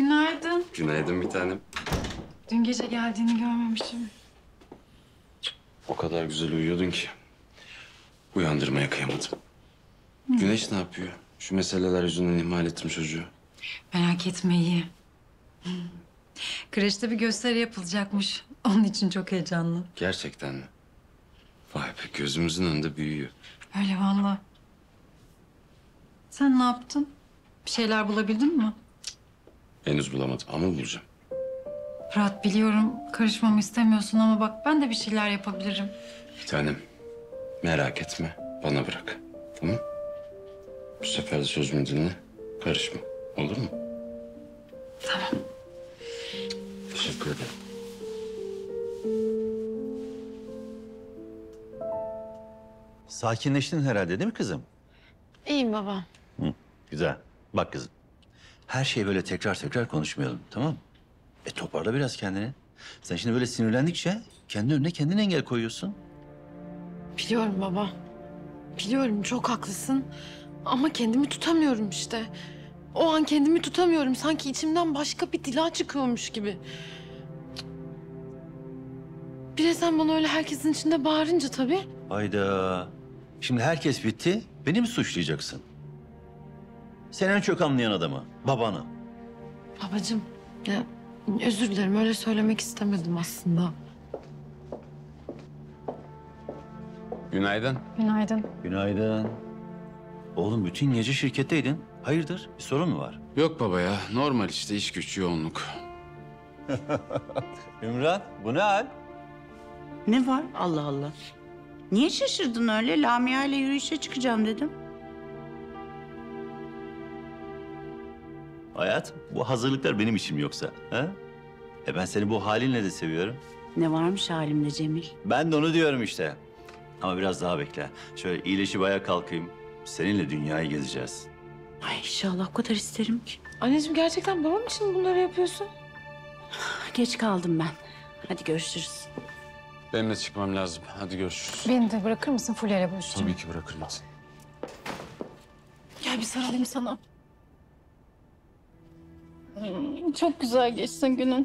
Günaydın. Günaydın bir tanem. Dün gece geldiğini görmemişim. O kadar güzel uyuyordun ki. Uyandırmaya kıyamadım. Güneş ne yapıyor? Şu meseleler yüzünden ihmal ettim çocuğu. Merak etme iyi. Kreşte bir gösteri yapılacakmış. Onun için çok heyecanlı. Gerçekten mi? Vay be, gözümüzün önünde büyüyor. Öyle vallahi. Sen ne yaptın? Bir şeyler bulabildin mi? Henüz bulamadım ama bulacağım. Fırat biliyorum karışmamı istemiyorsun ama bak ben de bir şeyler yapabilirim. Bir tanem, merak etme, bana bırak. Tamam? Bu sefer de sözümü dinle, karışma. Olur mu? Tamam. Teşekkür ederim. Sakinleştin herhalde değil mi kızım? İyiyim baba. Hı, güzel. Bak kızım. Her şeyi böyle tekrar tekrar konuşmayalım, tamam mı? E toparla biraz kendini. Sen şimdi böyle sinirlendikçe kendi önüne kendin engel koyuyorsun. Biliyorum baba. Biliyorum çok haklısın. Ama kendimi tutamıyorum işte. O an kendimi tutamıyorum. Sanki içimden başka bir dila çıkıyormuş gibi. Bir de sen bana öyle herkesin içinde bağırınca tabii. Hayda. Şimdi herkes bitti. Beni mi suçlayacaksın? Sen en çok anlayan adamı, babanı. Babacığım ya özür dilerim öyle söylemek istemedim aslında. Günaydın. Günaydın. Günaydın. Oğlum bütün gece şirketteydin. Hayırdır? Bir sorun mu var? Yok baba ya, normal işte iş güç yoğunluk. Ümran, bu ne hal? Ne var? Allah Allah. Niye şaşırdın öyle? Lamia ile yürüyüşe çıkacağım dedim. Hayat, bu hazırlıklar benim işim yoksa. Ha? E ben seni bu halinle de seviyorum. Ne varmış halimde Cemil? Ben de onu diyorum işte. Ama biraz daha bekle. Şöyle iyileşip ayağa kalkayım. Seninle dünyayı gezeceğiz. Ay inşallah o kadar isterim ki. Anneciğim gerçekten babam için bunları yapıyorsun. Geç kaldım ben. Hadi görüşürüz. Benim de çıkmam lazım. Hadi görüşürüz. Beni de bırakır mısın? Fulya ile buluşacağım. Tabii ki bırakırım hadi. Gel bir sarılayım sana. Çok güzel geçsin günün.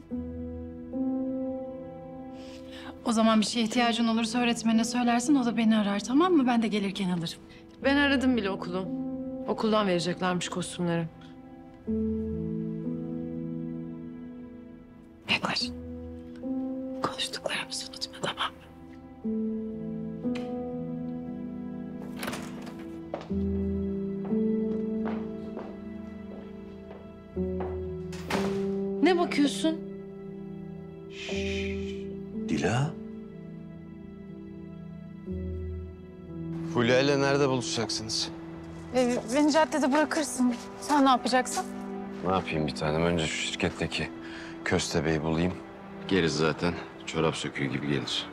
O zaman bir şeye ihtiyacın olursa öğretmenine söylersin. O da beni arar tamam mı? Ben de gelirken alırım. Ben aradım bile okulu. Okuldan vereceklermiş kostümleri. Bekler. Konuştuklarımızı unutma tamam mı? Ne bakıyorsun? Dila. Fulya ile nerede buluşacaksınız? Ee, beni caddede bırakırsın. Sen ne yapacaksın? Ne yapayım bir tanem? Önce şu şirketteki köstebeği bulayım. Gerisi zaten çorap söküğü gibi gelir.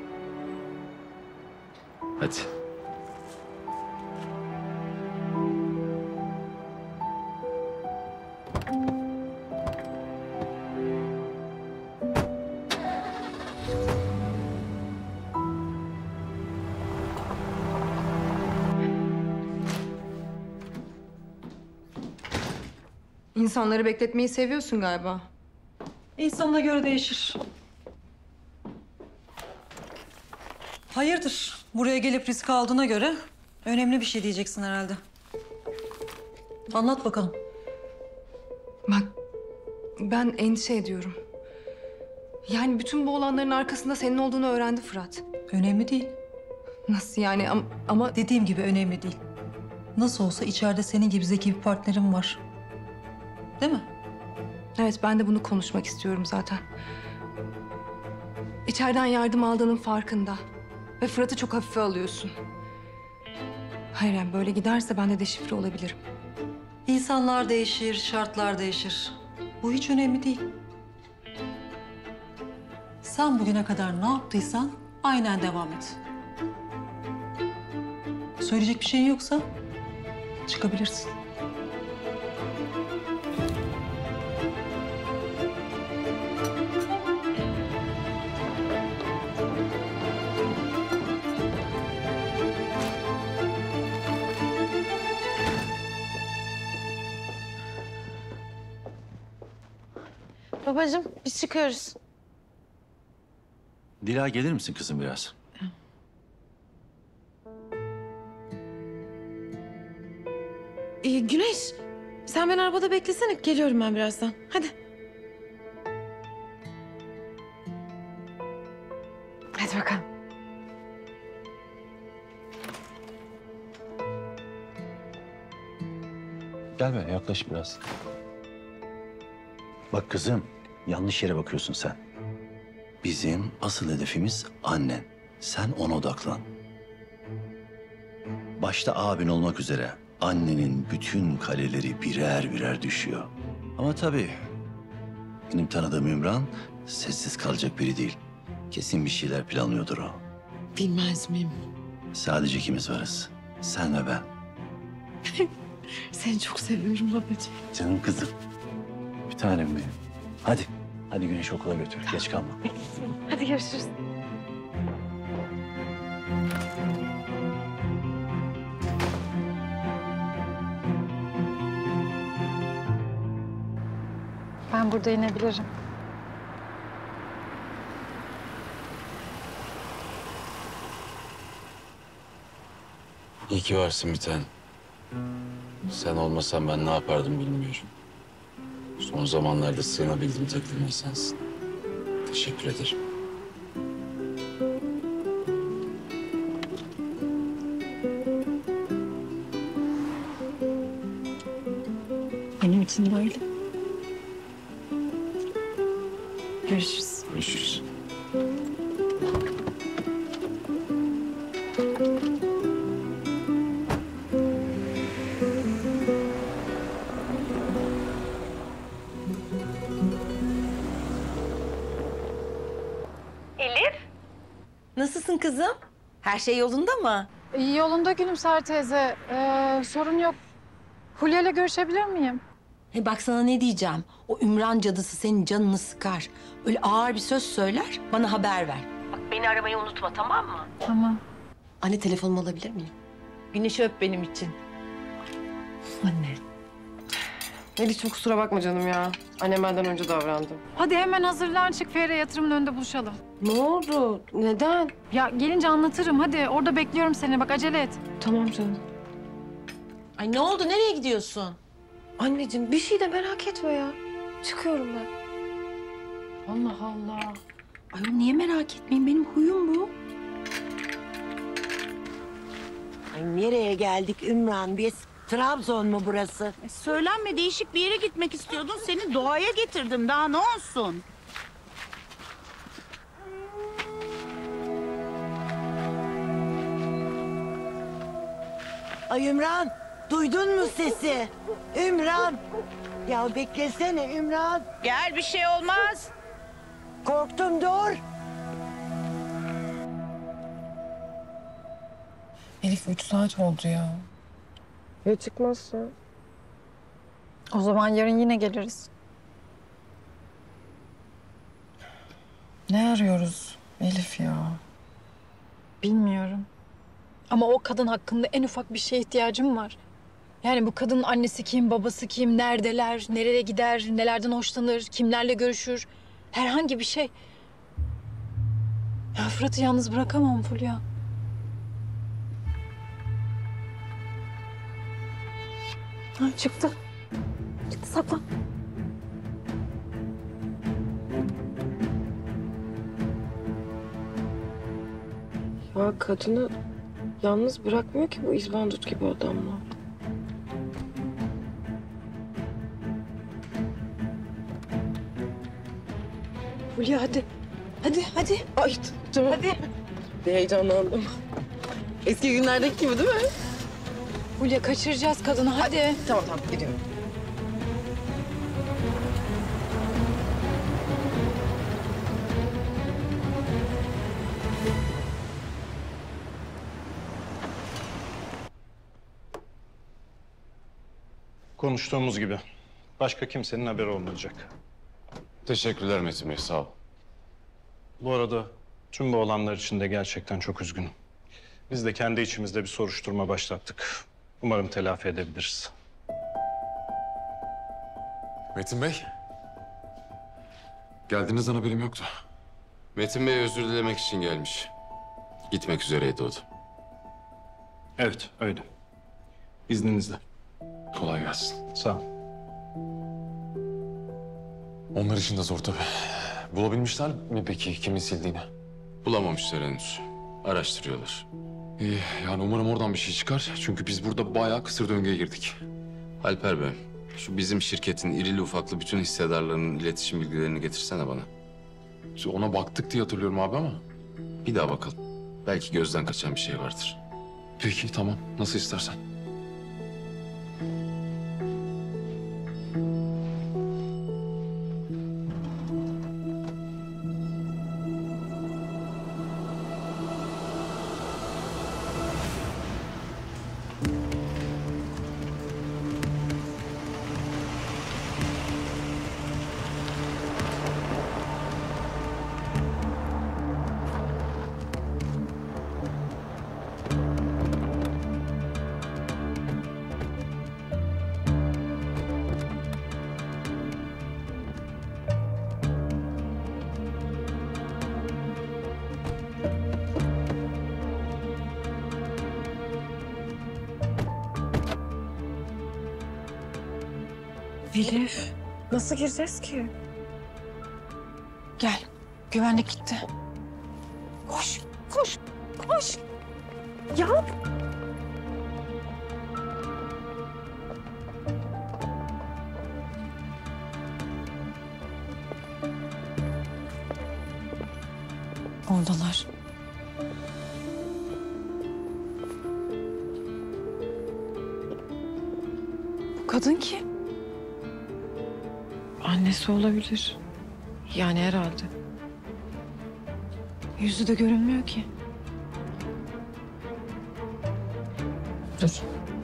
Hadi. İnsanları bekletmeyi seviyorsun galiba. İnsanına göre değişir. Hayırdır? Buraya gelip risk aldığına göre önemli bir şey diyeceksin herhalde. Anlat bakalım. Bak, ben endişe ediyorum. Yani bütün bu olanların arkasında senin olduğunu öğrendi Fırat. Önemli değil. Nasıl yani ama... ama... Dediğim gibi önemli değil. Nasıl olsa içeride senin gibi zeki bir partnerim var. Değil mi? Evet, ben de bunu konuşmak istiyorum zaten. İçeriden yardım aldığının farkında. Ve Fırat'ı çok hafife alıyorsun. Hayır yani böyle giderse ben de deşifre olabilirim. İnsanlar değişir, şartlar değişir. Bu hiç önemli değil. Sen bugüne kadar ne yaptıysan aynen devam et. Söyleyecek bir şeyin yoksa çıkabilirsin. Babacığım biz çıkıyoruz. Dila gelir misin kızım biraz? Ee, Güneş, sen beni arabada beklesene. Geliyorum ben birazdan. Hadi. Hadi bakalım. Gel be yaklaş biraz. Bak kızım yanlış yere bakıyorsun sen. Bizim asıl hedefimiz annen. Sen ona odaklan. Başta abin olmak üzere annenin bütün kaleleri birer birer düşüyor. Ama tabii benim tanıdığım Ümran sessiz kalacak biri değil. Kesin bir şeyler planlıyordur o. Bilmez miyim? Sadece ikimiz varız. Sen ve ben. Seni çok seviyorum babacığım. Canım kızım. Bir tanem benim. Hadi. Hadi Güneş okula götür. Geç kalma. Hadi görüşürüz. Ben burada inebilirim. İyi ki varsın bir tane. Sen olmasan ben ne yapardım bilmiyorum. Son zamanlarda sığınabildiğim tek liman sensin. Teşekkür ederim. Benim için de öyle. Görüşürüz. Görüşürüz. Elif. Nasılsın kızım? Her şey yolunda mı? İyi yolunda Gülümser teyze. Ee, sorun yok. Fulya ile görüşebilir miyim? He bak sana ne diyeceğim. O Ümran cadısı senin canını sıkar. Öyle ağır bir söz söyler, bana haber ver. Bak beni aramayı unutma, tamam mı? Tamam. Anne telefonumu alabilir miyim? Güneş'i öp benim için. Anne. Melih'ciğim kusura bakma canım ya. Annem benden önce davrandı. Hadi hemen hazırlan çık Feyre yatırımın önünde buluşalım. Ne oldu? Neden? Ya gelince anlatırım hadi. Orada bekliyorum seni bak acele et. Tamam canım. Ay ne oldu? Nereye gidiyorsun? Anneciğim bir şey de merak etme ya. Çıkıyorum ben. Allah Allah. Ay niye merak etmeyin? Benim huyum bu. Ay nereye geldik Ümran? Biz Trabzon mu burası? Söylenme, değişik bir yere gitmek istiyordun. Seni doğaya getirdim. Daha ne olsun? Ay Ümran, duydun mu sesi? Ümran. Ya beklesene Ümran. Gel, bir şey olmaz. Korktum, dur. Elif üç saat oldu ya. Ya çıkmazsa? O zaman yarın yine geliriz. Ne arıyoruz Elif ya? Bilmiyorum. Ama o kadın hakkında en ufak bir şeye ihtiyacım var. Yani bu kadının annesi kim, babası kim, neredeler, nereye gider, nelerden hoşlanır, kimlerle görüşür. Herhangi bir şey. Ya Fırat'ı yalnız bırakamam Fulya. Ha, çıktı. Çıktı saklan. Ya kadını yalnız bırakmıyor ki bu izbandut gibi adamla. Fulya hadi. Hadi hadi. Ay tamam. Hadi. Bir heyecanlandım. Eski günlerdeki gibi değil mi? Fulya kaçıracağız kadını hadi. Tamam tamam gidiyorum. Konuştuğumuz gibi. Başka kimsenin haberi olmayacak. Teşekkürler Metin Bey, sağ ol. Bu arada tüm bu olanlar için de gerçekten çok üzgünüm. Biz de kendi içimizde bir soruşturma başlattık. Umarım telafi edebiliriz. Metin Bey, Geldiğinizden haberim yoktu. Metin Bey özür dilemek için gelmiş. Gitmek üzereydi o da. Evet, öyle. İzninizle. Kolay gelsin. Sağ ol. Onlar için de zor tabii. Bulabilmişler mi peki kimin sildiğini? Bulamamışlar henüz. Araştırıyorlar. İyi, yani umarım oradan bir şey çıkar. Çünkü biz burada bayağı kısır döngüye girdik. Alper Bey, şu bizim şirketin irili ufaklı bütün hissedarlarının iletişim bilgilerini getirsene bana. İşte ona baktık diye hatırlıyorum abi ama. Bir daha bakalım. Belki gözden kaçan bir şey vardır. Peki, tamam. Nasıl istersen. Elif, nasıl gireceğiz ki? Gel, güvenlik gitti. Koş, koş, koş. Ya. Oradalar. Bu kadın kim? Annesi olabilir. Yani herhalde. Yüzü de görünmüyor ki. Dur.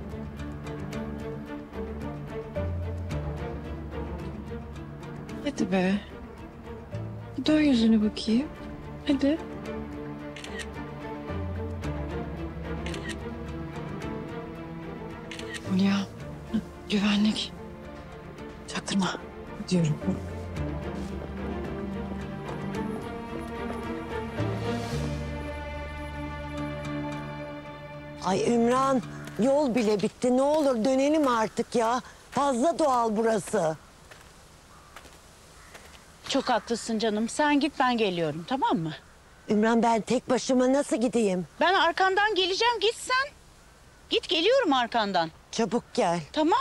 Hadi be. Bir dön yüzünü bakayım. Hadi. Hülya, güvenlik. Çaktırma. Diyorum. Ay Ümran, yol bile bitti. Ne olur dönelim artık ya. Fazla doğal burası. Çok haklısın canım. Sen git, ben geliyorum, tamam mı? Ümran, ben tek başıma nasıl gideyim? Ben arkandan geleceğim, git sen. Git, geliyorum arkandan. Çabuk gel. Tamam.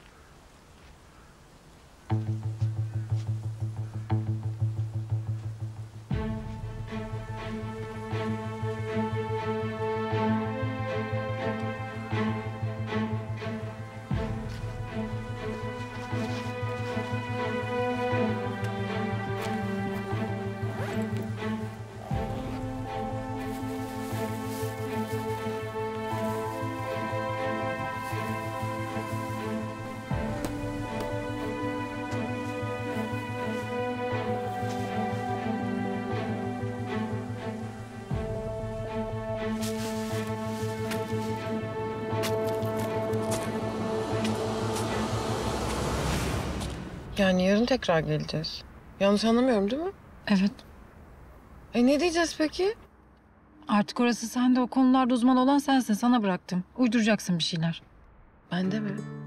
Yani yarın tekrar geleceğiz. Yanlış anlamıyorum değil mi? Evet. E ne diyeceğiz peki? Artık orası sende, o konularda uzman olan sensin. Sana bıraktım. Uyduracaksın bir şeyler. Ben de mi?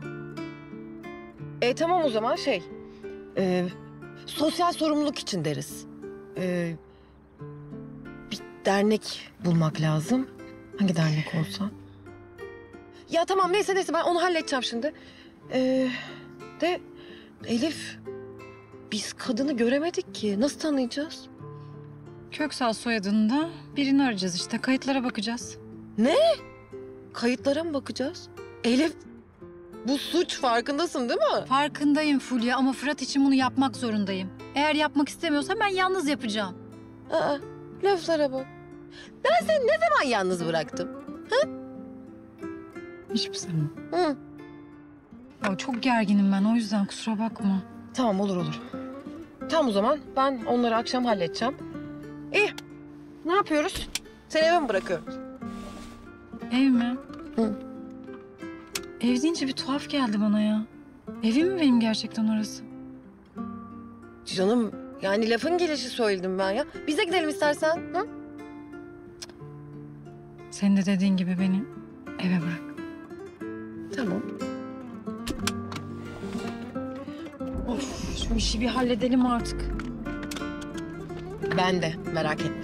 E tamam o zaman şey... E, sosyal sorumluluk için deriz. E, bir dernek bulmak lazım. Hangi dernek olsa? Ya tamam neyse neyse ben onu halledeceğim şimdi. E, de Elif... Biz kadını göremedik ki. Nasıl tanıyacağız? Köksal soyadında birini arayacağız işte. Kayıtlara bakacağız. Ne? Kayıtlara mı bakacağız? Elif, bu suç, farkındasın değil mi? Farkındayım Fulya ama Fırat için bunu yapmak zorundayım. Eğer yapmak istemiyorsan ben yalnız yapacağım. Aa, laflara bak. Ben seni ne zaman yalnız bıraktım? Ha? Hiçbir zaman. Hı. Ya çok gerginim ben, o yüzden kusura bakma. Tamam olur olur. Tamam o zaman ben onları akşam halledeceğim. İyi. Ne yapıyoruz? Seni eve mi bırakıyorum? Ev mi? Hı. Ev deyince bir tuhaf geldi bana ya. Evim mi benim gerçekten orası? Canım Yani lafın gelişi söyledim ben ya. Bize gidelim istersen. Hı? Senin de dediğin gibi beni eve bırak. Tamam. Of, şu işi bir halledelim artık. Ben de, merak etme.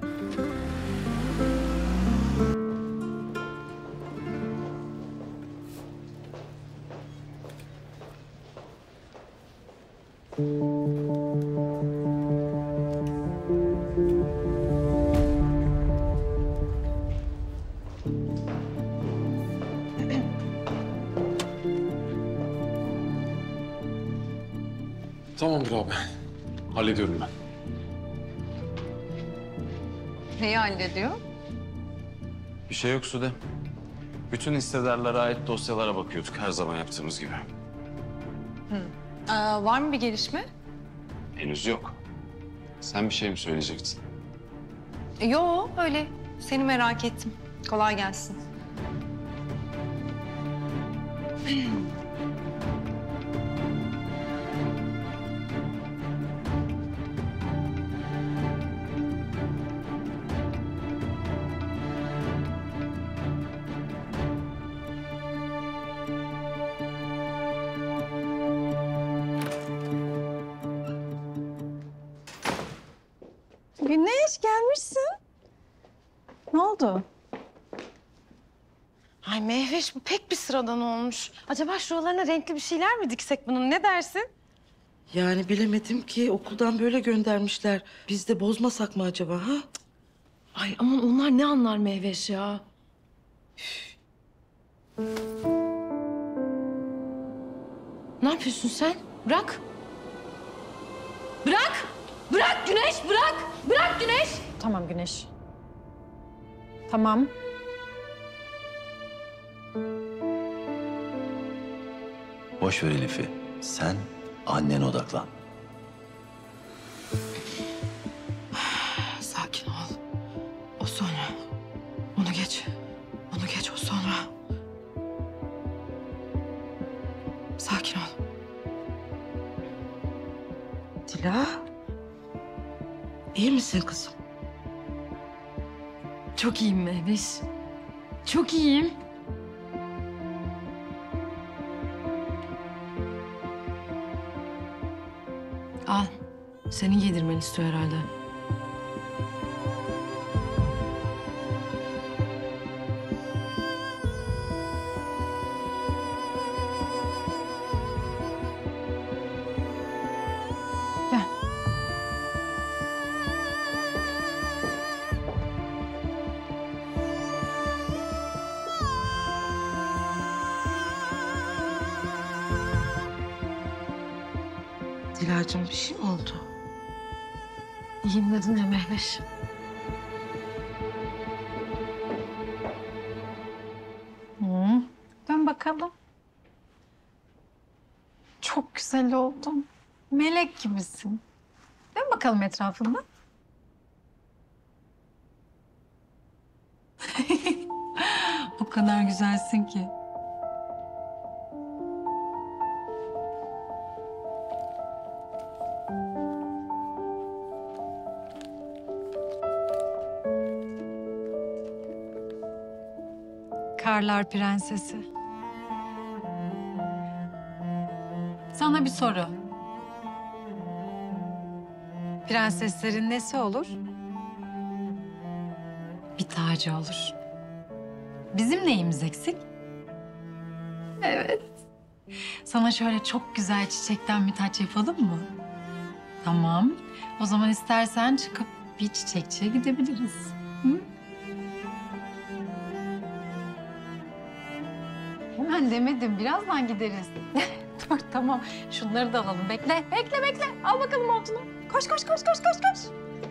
Tamamdır abi. Hallediyorum ben. Neyi hallediyor? Bir şey yok Sude. Bütün hissedarlara ait dosyalara bakıyorduk her zaman yaptığımız gibi. Aa, var mı bir gelişme? Henüz yok. Sen bir şey mi söyleyecektin? E, Yo öyle. Seni merak ettim. Kolay gelsin. Güneş gelmişsin. Ne oldu? Ay Mehveş bu pek bir sıradan olmuş. Acaba şuralarına renkli bir şeyler mi diksek bunun? Ne dersin? Yani bilemedim ki okuldan böyle göndermişler. Biz de bozmasak mı acaba ha? Ay aman onlar ne anlar Mehveş ya? Ne yapıyorsun sen? Bırak. Bırak! Bırak Güneş, bırak! Bırak Güneş! Tamam Güneş. Tamam. Boş ver Elif'i. Sen annene odaklan. Sakin ol. O sonra. Onu geç. Onu geç o sonra. Sakin ol. Dila. İyi misin kızım? Çok iyiyim Mehveş. Çok iyiyim. Al. Senin giydirmeni istiyor herhalde. Gel. Dilacığım bir şey mi oldu? İyiyim dedin ya Mehveş. Hı. Dön bakalım. Çok güzel oldun. Melek gibisin. Dön bakalım etrafında. O kadar güzelsin ki. Karlar Prensesi. Sana bir soru. Prenseslerin nesi olur? Bir tacı olur. Bizim neyimiz eksik? Evet. Sana şöyle çok güzel çiçekten bir taç yapalım mı? Tamam. O zaman istersen çıkıp bir çiçekçiye gidebiliriz. Hı? Hemen demedim. Birazdan gideriz. Dur tamam. Şunları da alalım. Bekle. Bekle bekle. Al bakalım montunu. Koş koş koş koş koş koş.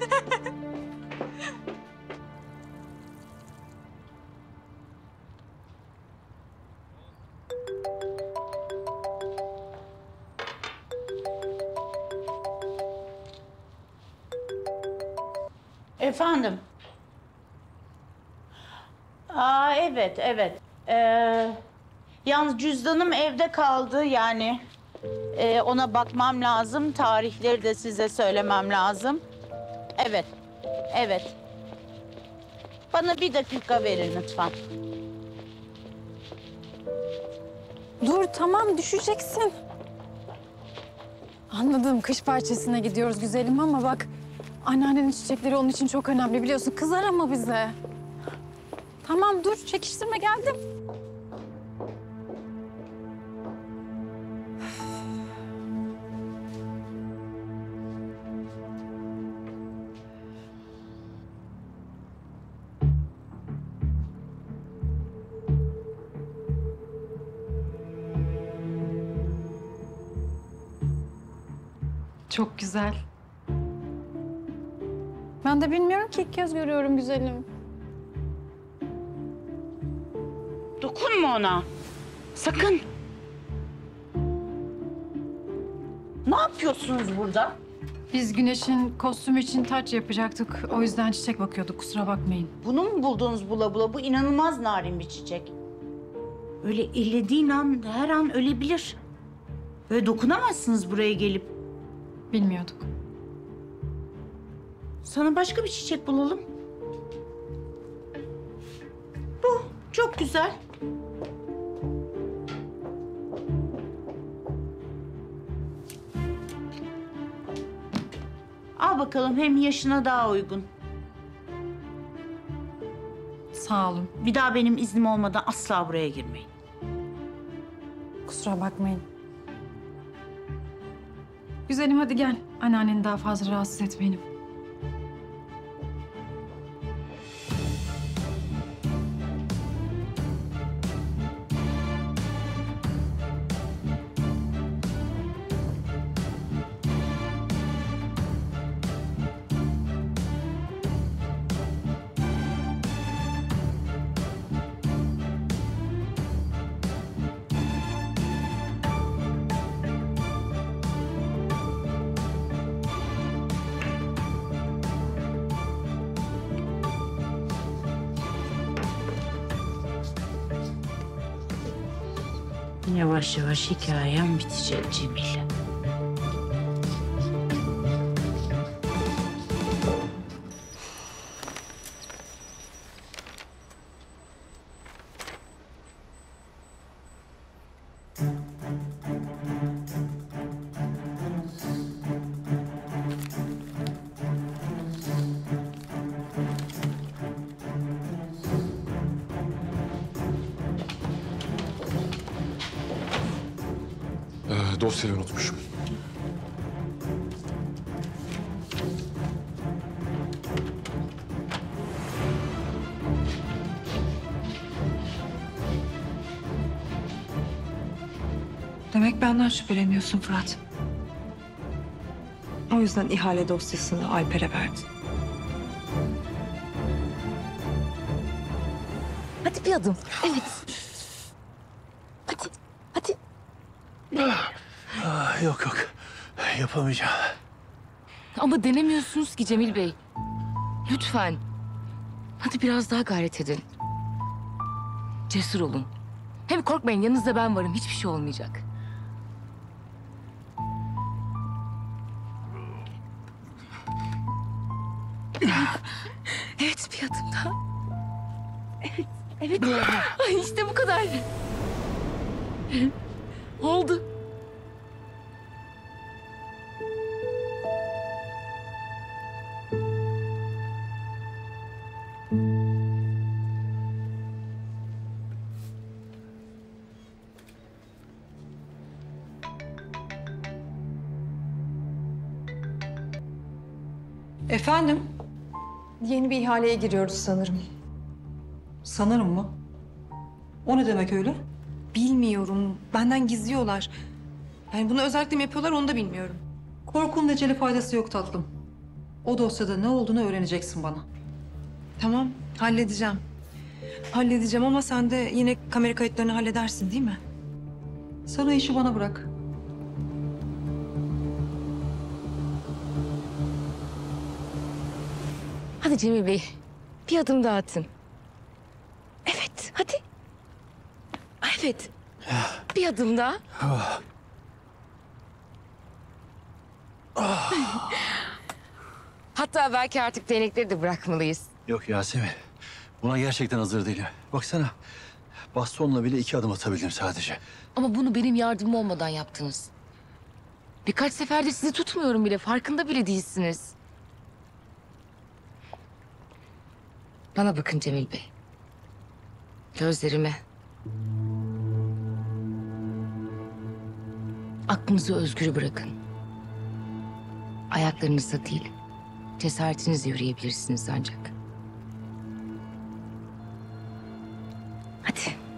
Efendim? Aa evet, evet. Ee, yalnız cüzdanım evde kaldı yani. Ee, ona bakmam lazım. Tarihleri de size söylemem lazım. Evet, evet. Bana bir dakika verin lütfen. Dur tamam düşeceksin. Anladım kış bahçesine gidiyoruz güzelim ama bak anneannenin çiçekleri onun için çok önemli biliyorsun. Kızar ama bize. Tamam dur çekiştirme geldim. Çok güzel. Ben de bilmiyorum ki ilk kez görüyorum güzelim. Dokunma ona. Sakın. Ne yapıyorsunuz burada? Biz Güneş'in kostümü için taç yapacaktık. O yüzden çiçek bakıyorduk kusura bakmayın. Bunu mu buldunuz bula bula? Bu inanılmaz narin bir çiçek. Öyle ellediğin an her an ölebilir. Böyle dokunamazsınız buraya gelip. Bilmiyorduk. Sana başka bir çiçek bulalım. Bu çok güzel. Al bakalım hem yaşına daha uygun. Sağ olun. Bir daha benim iznim olmadan asla buraya girmeyin. Kusura bakmayın. Güzelim hadi gel. Anneanneni daha fazla rahatsız etmeyelim. Yavaş yavaş hikayem bitecek Cemile. Ee, dosyayı unutmuşum. Demek benden şüpheleniyorsun Fırat. O yüzden ihale dosyasını Alper'e verdin. Hadi bir adım. Evet. Hadi. Hadi. Ah, yok yok. Yapamayacağım. Ama denemiyorsunuz ki Cemil Bey. Lütfen. Hadi biraz daha gayret edin. Cesur olun. Hem korkmayın yanınızda ben varım. Hiçbir şey olmayacak. Evet bir adım daha. Evet. Evet. Ay işte bu kadar. Oldu. Efendim? Yeni bir ihaleye giriyoruz sanırım. Sanırım mı? O ne demek öyle? Bilmiyorum. Benden gizliyorlar. Yani bunu özellikle mi yapıyorlar onu da bilmiyorum. Korkunun eceli faydası yok tatlım. O dosyada ne olduğunu öğreneceksin bana. Tamam, halledeceğim. Halledeceğim ama sen de yine kamera kayıtlarını halledersin değil mi? Sen o işi bana bırak. Hadi Cemil Bey. Bir adım daha atın. Evet hadi. Evet. Bir adım daha. Hatta belki artık değnekleri de bırakmalıyız. Yok Yasemin. Buna gerçekten hazır değilim. Baksana. Bastonla bile iki adım atabildim sadece. Ama bunu benim yardımım olmadan yaptınız. Birkaç seferdir sizi tutmuyorum bile. Farkında bile değilsiniz. Bana bakın Cemil Bey. Gözlerime. Aklınızı özgür bırakın. Ayaklarınızla değil, cesaretinizle yürüyebilirsiniz ancak. Hadi.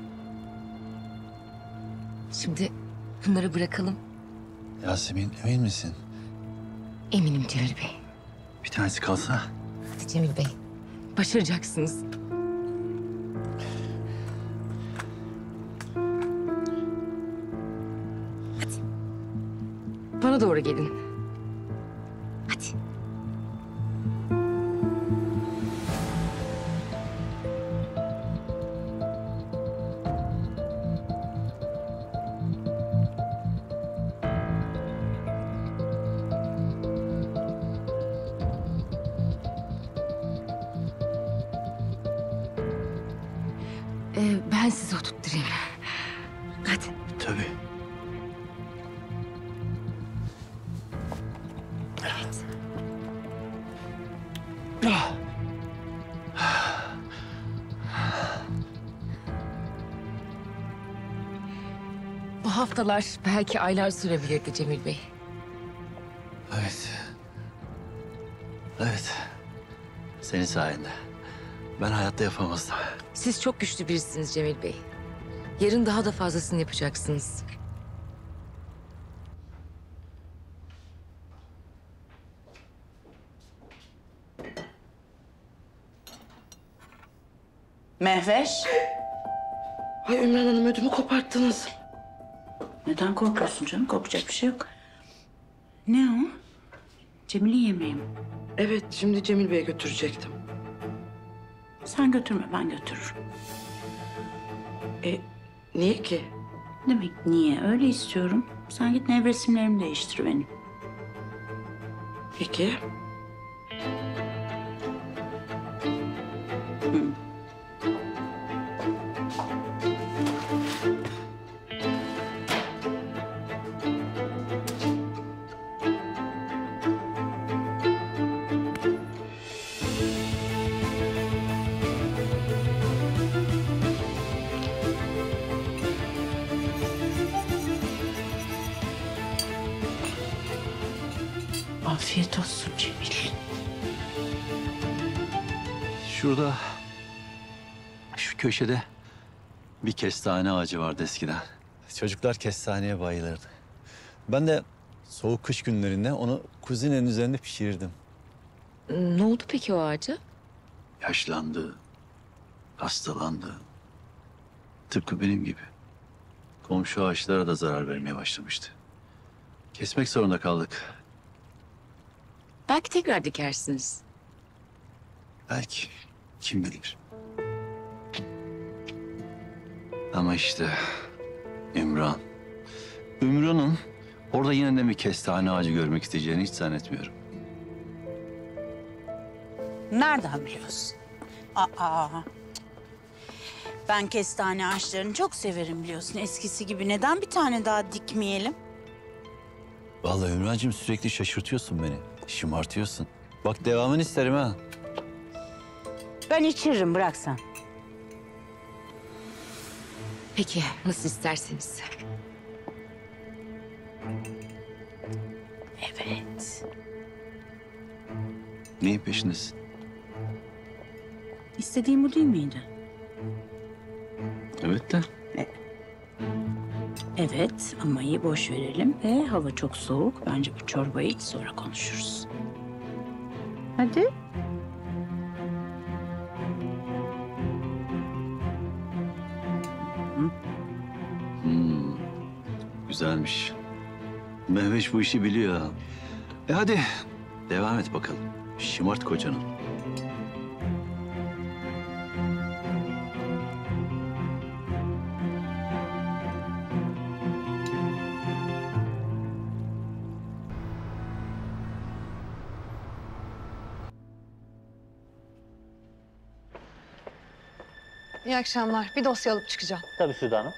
Şimdi bunları bırakalım. Yasemin emin misin? Eminim Cemil Bey. Bir tanesi kalsa. Hadi Cemil Bey. Başaracaksınız. Hadi. Bana doğru gelin. Hadi. Ee, ben sizi oturtturayım. Hadi. Tabii. Evet. Ah. Bu haftalar belki aylar sürebilirdi Cemil Bey. Evet. Evet. Senin sayende. Ben hayatta yapamazdım. Siz çok güçlü birisiniz Cemil Bey. Yarın daha da fazlasını yapacaksınız. Mehveş. Ay Ümran Hanım ödümü koparttınız. Neden korkuyorsun canım? Korkacak bir şey yok. Ne o? Cemil'in yemeği mi? Evet, şimdi Cemil Bey'e götürecektim. Sen götürme, ben götürürüm. E, niye ki? Ne demek niye? Öyle istiyorum. Sen git nevresimlerimi değiştir benim. Peki. Hı. Afiyet olsun Cemil. Şurada, şu köşede bir kestane ağacı vardı eskiden. Çocuklar kestaneye bayılırdı. Ben de soğuk kış günlerinde onu kuzinenin üzerinde pişirirdim. Ne oldu peki o ağaca? Yaşlandı, hastalandı. Tıpkı benim gibi. Komşu ağaçlara da zarar vermeye başlamıştı. Kesmek zorunda kaldık. Belki tekrar dikersiniz. Belki, kim bilir. Ama işte Ümran. Ümran'ın orada yine de bir kestane ağacı görmek isteyeceğini hiç zannetmiyorum. Nereden biliyorsun? Aa. Ben kestane ağaçlarını çok severim biliyorsun. Eskisi gibi neden bir tane daha dikmeyelim? Vallahi Ümrancığım sürekli şaşırtıyorsun beni. Şımartıyorsun. Bak devamını isterim ha. Ben içiririm, bırak sen. Peki, nasıl isterseniz. Evet. Neyin peşindesin? İstediğim bu değil miydi? Evet de. Evet ama iyi boş verelim ve hava çok soğuk. Bence bu çorbayı sonra konuşuruz. Hadi. Hmm, güzelmiş. Mehveş bu işi biliyor. ha. E hadi devam et bakalım. Şımart kocanı. İyi akşamlar. Bir dosya alıp çıkacağım. Tabii Sude Hanım.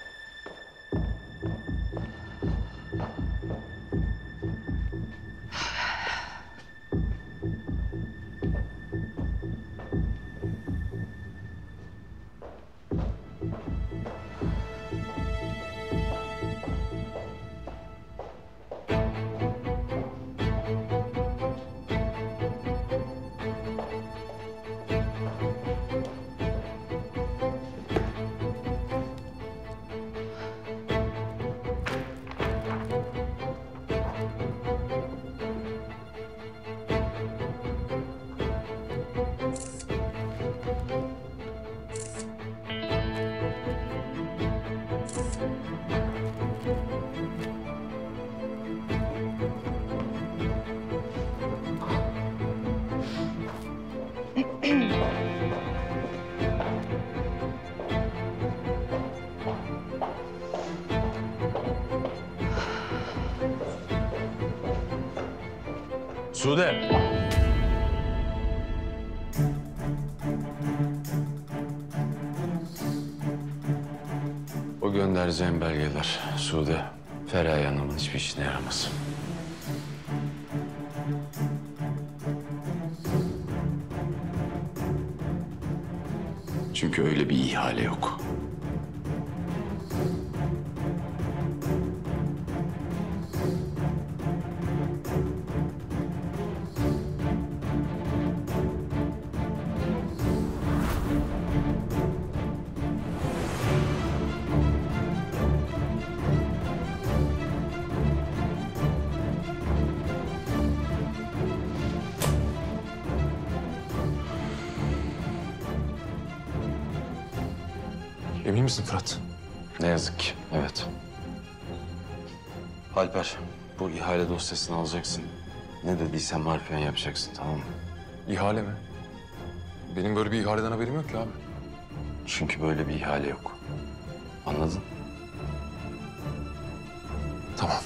Sude. O göndereceğim belgeler Sude, Feraye Hanım'ın hiçbir işine yaramaz. Çünkü öyle bir ihale yok. Emin misin Fırat? Ne yazık ki, evet. Alper, bu ihale dosyasını alacaksın. Ne dediysem harfiyen yapacaksın, tamam mı? İhale mi? Benim böyle bir ihaleden haberim yok ki abi. Çünkü böyle bir ihale yok. Anladın? Tamam.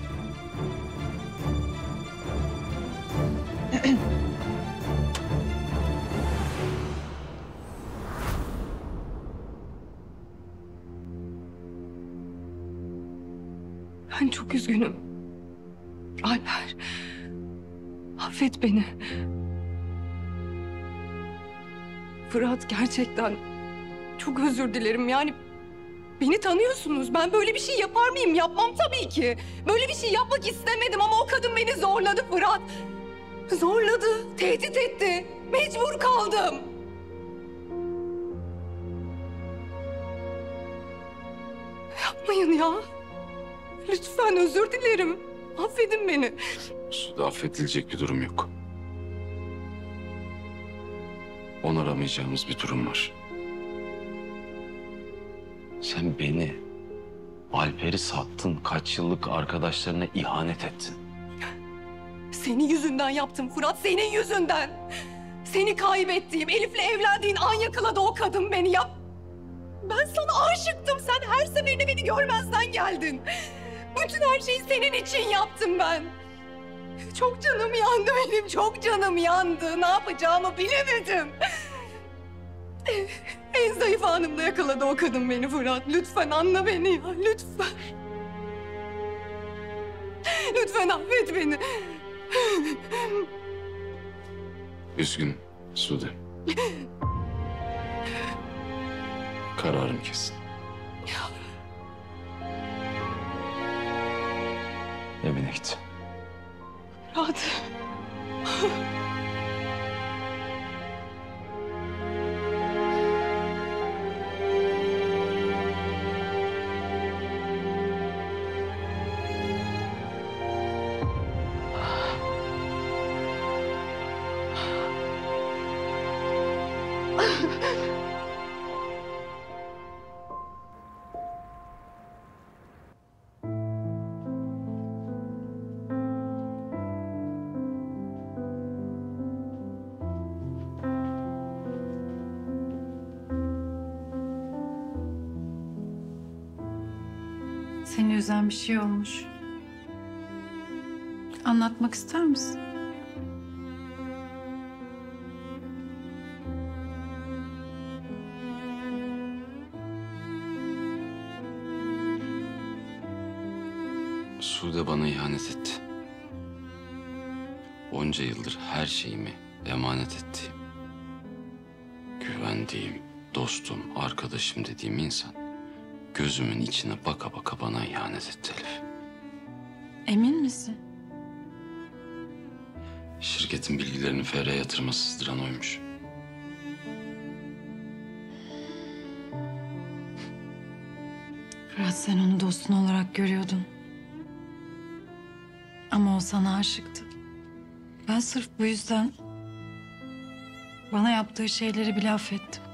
Ben çok üzgünüm. Alper, affet beni. Fırat, gerçekten çok özür dilerim. Yani beni tanıyorsunuz. Ben böyle bir şey yapar mıyım? Yapmam tabii ki. Böyle bir şey yapmak istemedim ama o kadın beni zorladı Fırat. Zorladı, tehdit etti. Mecbur kaldım. Yapmayın ya. Lütfen, özür dilerim. Affedin beni. Suda affedilecek bir durum yok. Onaramayacağımız bir durum var. Sen beni, Alper'i sattın, kaç yıllık arkadaşlarına ihanet ettin. Senin yüzünden yaptım Fırat, senin yüzünden. Seni kaybettiğim, Elif'le evlendiğin an yakaladı o kadın beni. Ya ben sana aşıktım. Sen her seferinde beni görmezden geldin. Bütün her şeyi senin için yaptım ben. Çok canım yandı benim, çok canım yandı. Ne yapacağımı bilemedim. En zayıf anımda yakaladı o kadın beni Fırat. Lütfen anla beni ya, lütfen. Lütfen affet beni. Üzgünüm Sude. Kararım kesin. Evine git. Fırat. Seni üzen bir şey olmuş. Anlatmak ister misin? ihanet etti. Onca yıldır her şeyimi emanet ettiğim, güvendiğim, dostum, arkadaşım dediğim insan gözümün içine baka baka bana ihanet etti Elif. Emin misin? Şirketin bilgilerini F R'ye yatırıma sızdıran oymuş. Fırat, sen onu dostun olarak görüyordun. Ama o sana aşıktı. Ben sırf bu yüzden bana yaptığı şeyleri bile affettim.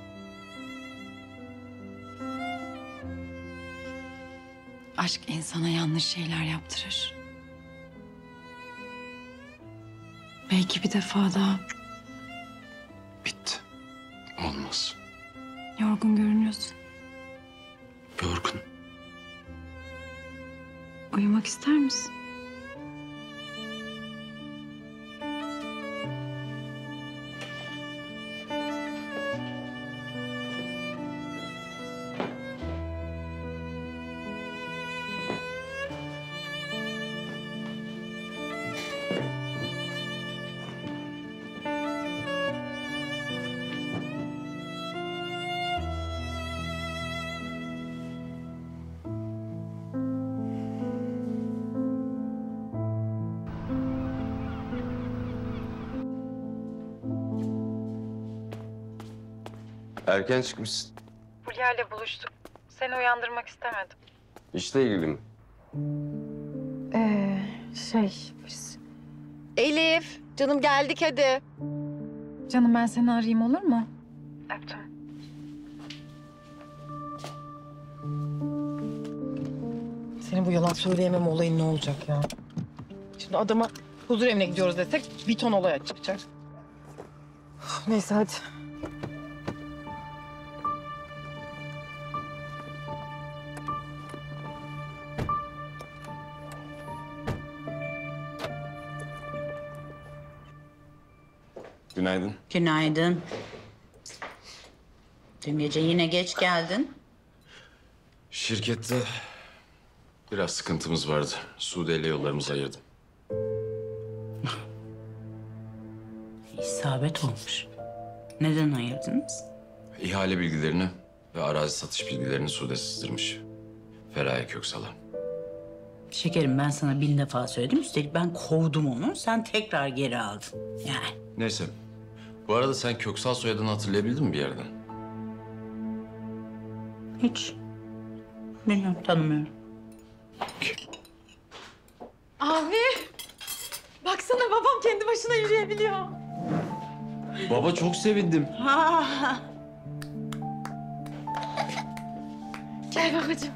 Aşk insana yanlış şeyler yaptırır. Belki bir defa daha. Bitti. Olmaz. Yorgun görünüyorsun. Yorgun. Uyumak ister misin? Erken çıkmışsın. Fulya ile buluştuk. Seni uyandırmak istemedim. İşle ilgili mi? Ee, şey biz... Elif, canım geldik hadi. Canım ben seni arayayım olur mu? Öptüm. Senin bu yalan söyleyemem olayın ne olacak ya? Şimdi adama huzur evine gidiyoruz desek bir ton olay çıkacak. Neyse hadi. Günaydın. Günaydın. Dün gece yine geç geldin. Şirkette biraz sıkıntımız vardı. Sude ile yollarımızı ayırdım. İsabet olmuş. Neden ayırdınız? İhale bilgilerini ve arazi satış bilgilerini Sude sızdırmış. Feraye Köksal'a. Şekerim ben sana bin defa söyledim. Üstelik ben kovdum onu. Sen tekrar geri aldın. Yani. Neyse. Bu arada sen Köksal soyadını hatırlayabildin mi bir yerden? Hiç. Bilmiyorum, tanımıyorum. Abi, baksana babam kendi başına yürüyebiliyor. Baba çok sevindim. Ha. Gel babacığım.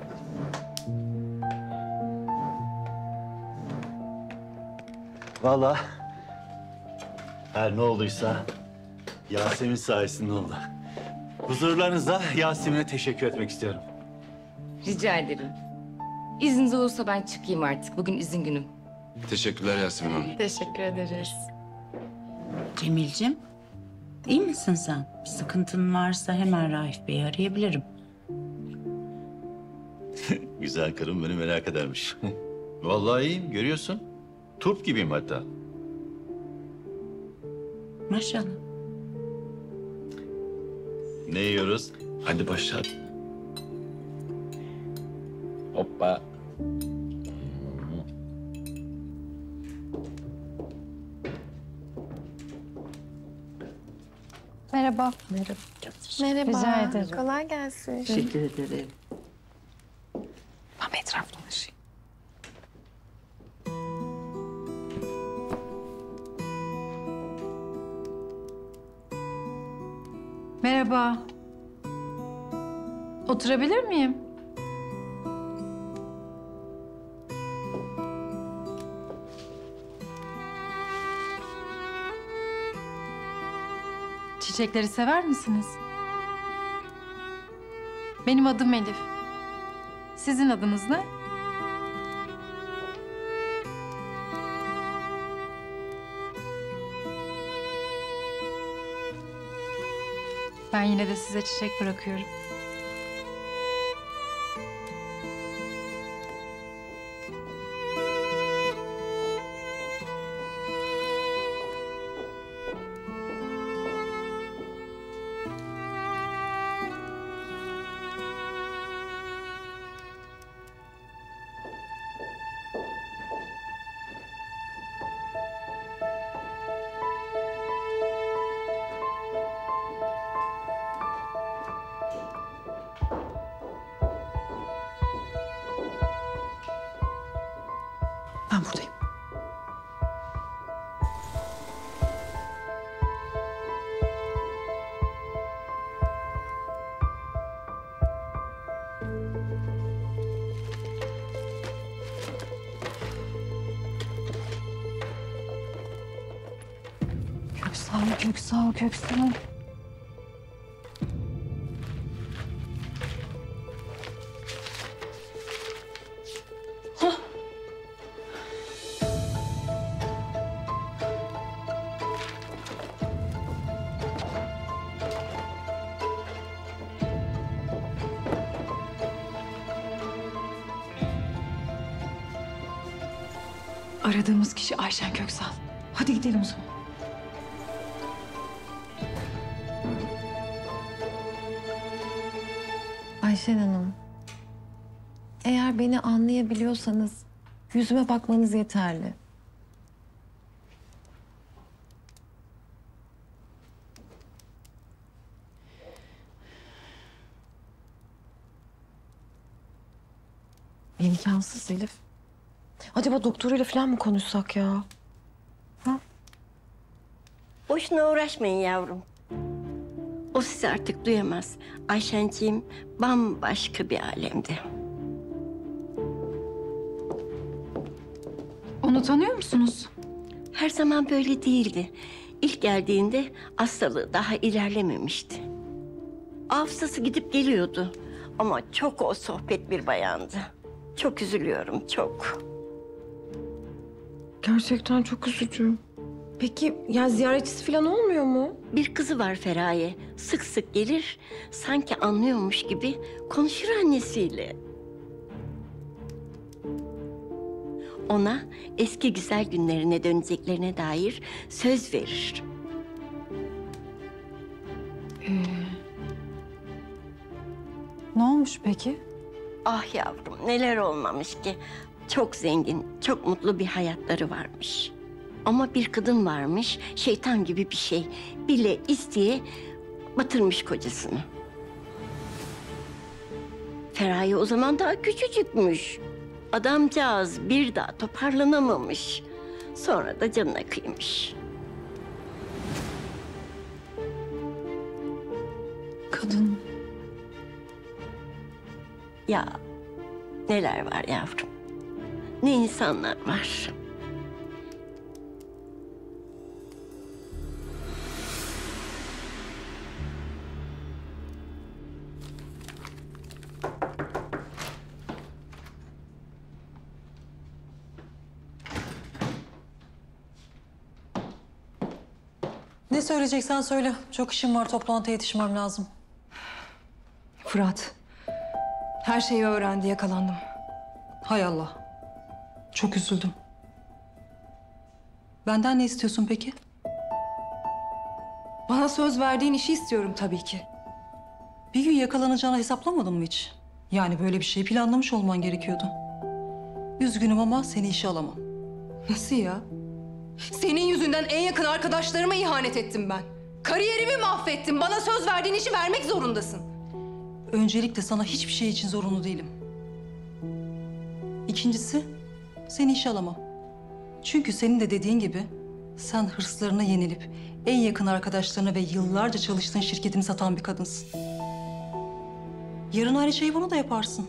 Vallahi her ne olduysa Yasemin sayesinde oldu. Huzurlarınızda Yasemin'e teşekkür etmek istiyorum. Rica ederim. İzniniz olursa ben çıkayım artık. Bugün izin günüm. Teşekkürler Yasemin Hanım. Teşekkür ederiz. Cemil'cim, iyi misin sen? Bir sıkıntın varsa hemen Raif Bey'i arayabilirim. Güzel karım beni merak edermiş. Vallahi iyiyim, görüyorsun. Turp gibiyim hatta. Maşallah. Ne yiyoruz? Hadi başla. Hoppa. Merhaba. Merhaba. Merhaba. Rica ederim. Kolay gelsin. Teşekkür ederim. Tam etraf dolaşayım. Merhaba. Oturabilir miyim? Çiçekleri sever misiniz? Benim adım Elif. Sizin adınız ne? Ben yine de size çiçek bırakıyorum. Ben buradayım. Köksal, Köksal, Köksal. Aradığımız kişi Ayşen Köksal. Hadi gidelim o zaman. Ayşen Hanım, eğer beni anlayabiliyorsanız yüzüme bakmanız yeterli. İmkansız Elif. Acaba doktoruyla falan mı konuşsak ya? Boşuna uğraşmayın yavrum. O sizi artık duyamaz. Ayşenciğim bambaşka bir alemde. Onu tanıyor musunuz? Her zaman böyle değildi. İlk geldiğinde hastalığı daha ilerlememişti. Hafızası gidip geliyordu. Ama çok o sohbet bir bayandı. Çok üzülüyorum, çok. Gerçekten çok üzücü. Peki ya ziyaretçisi falan olmuyor mu? Bir kızı var Feraye. Sık sık gelir, sanki anlıyormuş gibi konuşur annesiyle. Ona eski güzel günlerine döneceklerine dair söz verir. Ee, ne olmuş peki? Ah yavrum, neler olmamış ki. Çok zengin, çok mutlu bir hayatları varmış. Ama bir kadın varmış, şeytan gibi bir şey. Bile isteye batırmış kocasını. Feraye o zaman daha küçücükmüş. Adamcağız bir daha toparlanamamış. Sonra da canına kıymış. Kadın. Ya neler var yavrum. Ne insanlar var. Ne söyleyeceksen söyle. Çok işim var, toplantıya yetişmem lazım. Fırat, her şeyi öğrendi, yakalandım. Hay Allah. Çok üzüldüm. Benden ne istiyorsun peki? Bana söz verdiğin işi istiyorum tabii ki. Bir gün yakalanacağını hesaplamadın mı hiç? Yani böyle bir şey planlamış olman gerekiyordu. Üzgünüm ama seni işe alamam. Nasıl ya? Senin yüzünden en yakın arkadaşlarıma ihanet ettim ben. Kariyerimi mahvettim. Bana söz verdiğin işi vermek zorundasın. Öncelikle sana hiçbir şey için zorunlu değilim. İkincisi, seni işe alamam. Çünkü senin de dediğin gibi sen hırslarına yenilip en yakın arkadaşlarına ve yıllarca çalıştığın şirketini satan bir kadınsın. Yarın aynı şeyi bana da yaparsın.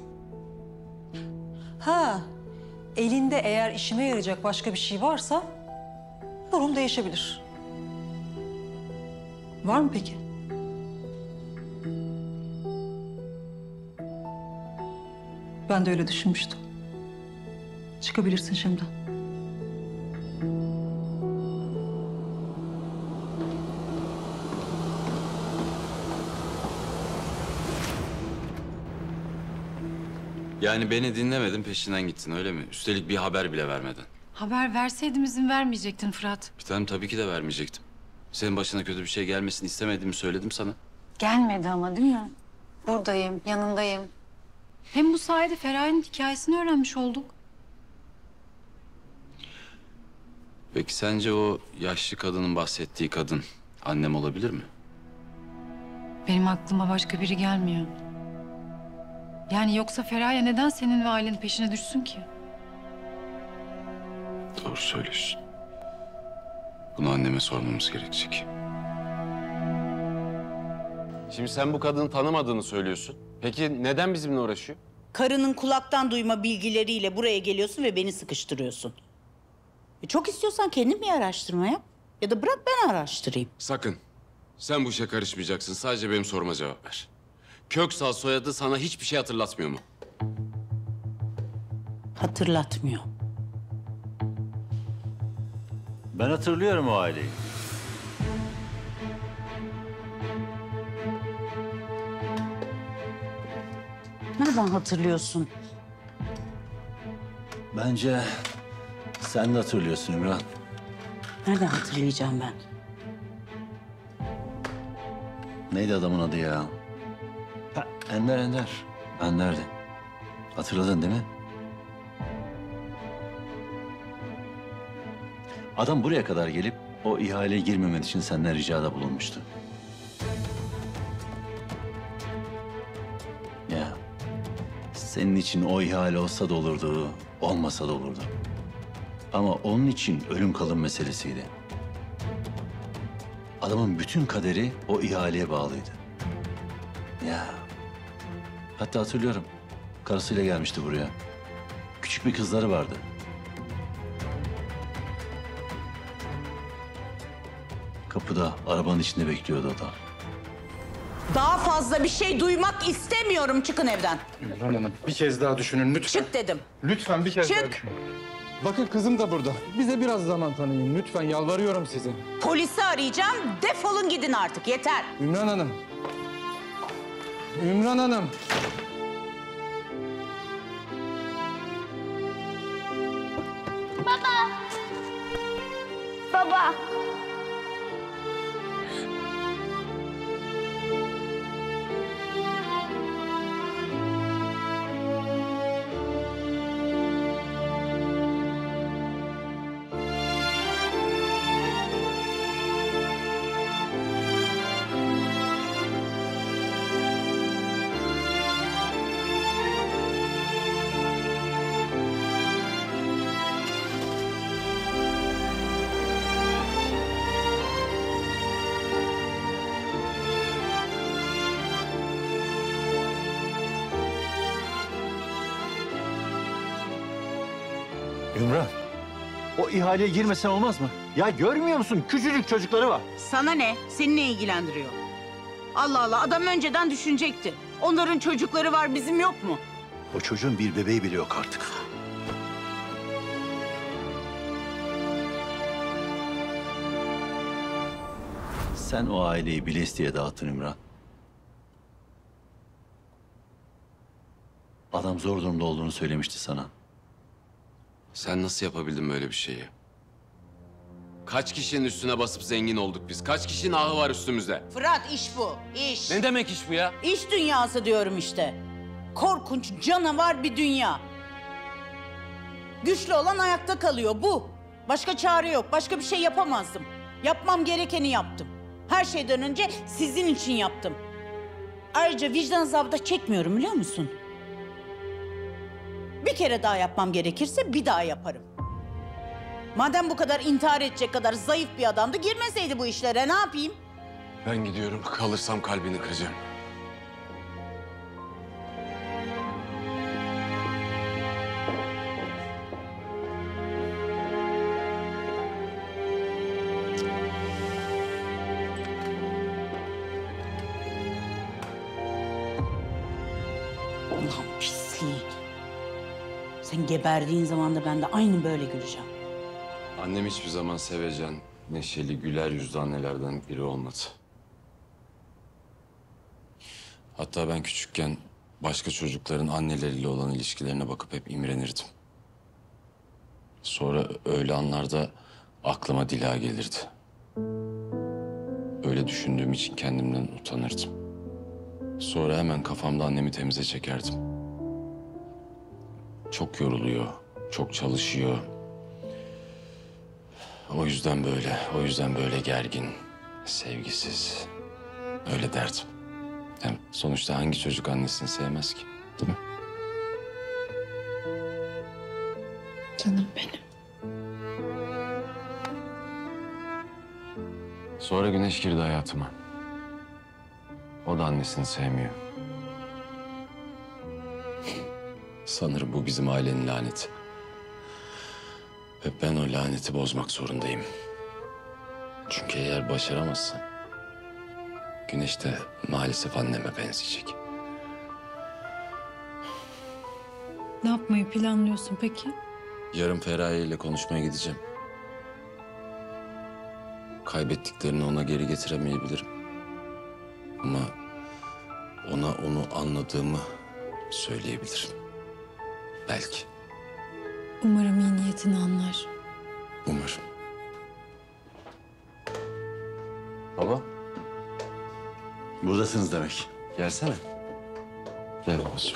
Ha, elinde eğer işime yarayacak başka bir şey varsa durum değişebilir. Var mı peki? Ben de öyle düşünmüştüm. Çıkabilirsin şimdi. Yani beni dinlemedin, peşinden gittin öyle mi? Üstelik bir haber bile vermeden. Haber verseydim izin vermeyecektin Fırat. Bir tanem tabii ki de vermeyecektim. Senin başına kötü bir şey gelmesini istemediğimi söyledim sana. Gelmedi ama değil mi? Buradayım, yanındayım. Hem bu sayede Feraye'nin hikayesini öğrenmiş olduk. Peki sence o yaşlı kadının bahsettiği kadın annem olabilir mi? Benim aklıma başka biri gelmiyor. Yani yoksa Feraye neden senin ve ailenin peşine düşsün ki? Doğru söylüyorsun. Bunu anneme sormamız gerekecek. Şimdi sen bu kadını tanımadığını söylüyorsun. Peki neden bizimle uğraşıyor? Karının kulaktan duyma bilgileriyle buraya geliyorsun ve beni sıkıştırıyorsun. E çok istiyorsan kendin bir araştırma yap. Ya da bırak ben araştırayım. Sakın. Sen bu işe karışmayacaksın. Sadece benim soruma cevap ver. Köksal soyadı sana hiçbir şey hatırlatmıyor mu? Hatırlatmıyor. Ben hatırlıyorum o aileyi. Nereden hatırlıyorsun? Bence sen de hatırlıyorsun Ümran. Nereden hatırlayacağım ben? Neydi adamın adı ya? Ha, Ender Ender. Ender'di. Hatırladın değil mi? Adam buraya kadar gelip o ihaleye girmemen için senden ricada bulunmuştu. Ya senin için o ihale olsa da olurdu, olmasa da olurdu. Ama onun için ölüm kalım meselesiydi. Adamın bütün kaderi o ihaleye bağlıydı. Ya. Hatta hatırlıyorum. Karısıyla gelmişti buraya. Küçük bir kızları vardı. Kapıda, arabanın içinde bekliyordu o da. Daha fazla bir şey duymak istemiyorum. Çıkın evden. Ümran Hanım bir kez daha düşünün lütfen. Çık dedim. Lütfen bir kez Çık. daha düşünün. Bakın kızım da burada. Bize biraz zaman tanıyın. Lütfen yalvarıyorum size. Polisi arayacağım. Defolun gidin artık. Yeter. Ümran Hanım. Ümran Hanım. Baba. Baba. Ümran, o ihaleye girmesen olmaz mı? Ya görmüyor musun? Küçücük çocukları var. Sana ne? Seni ne ilgilendiriyor? Allah Allah, adam önceden düşünecekti. Onların çocukları var, bizim yok mu? O çocuğun bir bebeği bile yok artık. Sen o aileyi bile isteye dağıttın Ümran. Adam zor durumda olduğunu söylemişti sana. Sen nasıl yapabildin böyle bir şeyi? Kaç kişinin üstüne basıp zengin olduk biz? Kaç kişinin ahı var üstümüzde? Fırat, iş bu, iş. Ne demek iş bu ya? İş dünyası diyorum işte. Korkunç, canavar bir dünya. Güçlü olan ayakta kalıyor, bu. Başka çare yok, başka bir şey yapamazdım. Yapmam gerekeni yaptım. Her şeyden önce sizin için yaptım. Ayrıca vicdan azabı da çekmiyorum, biliyor musun? Bir kere daha yapmam gerekirse bir daha yaparım. Madem bu kadar intihar edecek kadar zayıf bir adamdı, girmeseydi bu işlere, ne yapayım? Ben gidiyorum. Kalırsam kalbini kıracağım. Ulan pisliği. Sen geberdiğin zaman da ben de aynı böyle güleceğim. Annem hiçbir zaman sevecen, neşeli, güler yüzlü annelerden biri olmadı. Hatta ben küçükken başka çocukların anneleriyle olan ilişkilerine bakıp hep imrenirdim. Sonra öyle anlarda aklıma Dila gelirdi. Öyle düşündüğüm için kendimden utanırdım. Sonra hemen kafamda annemi temize çekerdim. Çok yoruluyor, çok çalışıyor. O yüzden böyle, o yüzden böyle gergin, sevgisiz. Öyle derdim. Hem sonuçta hangi çocuk annesini sevmez ki, değil mi? Canım benim. Sonra Güneş girdi hayatıma. O da annesini sevmiyor. Sanırım bu bizim ailenin laneti. Ve ben o laneti bozmak zorundayım. Çünkü eğer başaramazsam Güneş de maalesef anneme benzeyecek. Ne yapmayı planlıyorsun peki? Yarın Feraye ile konuşmaya gideceğim. Kaybettiklerini ona geri getiremeyebilirim. Ama ona onu anladığımı söyleyebilirim. Belki. Umarım iyi niyetini anlar. Umarım. Baba. Buradasınız demek. Gelsene. Gel babacığım.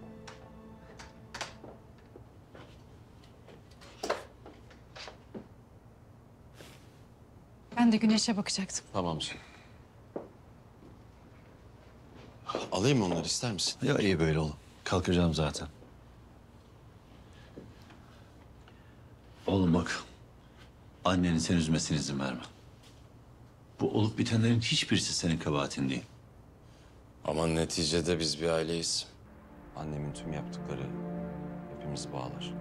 Ben de Güneş'e bakacaktım. Tamam canım. Alayım mı onları, ister misin? Ya iyi böyle oğlum. Kalkacağım zaten. Oğlum bak. Annenin seni üzmesine izin verme. Bu olup bitenlerin hiçbirisi senin kabahatin değil. Ama neticede biz bir aileyiz. Annemin tüm yaptıkları hepimizi bağlar.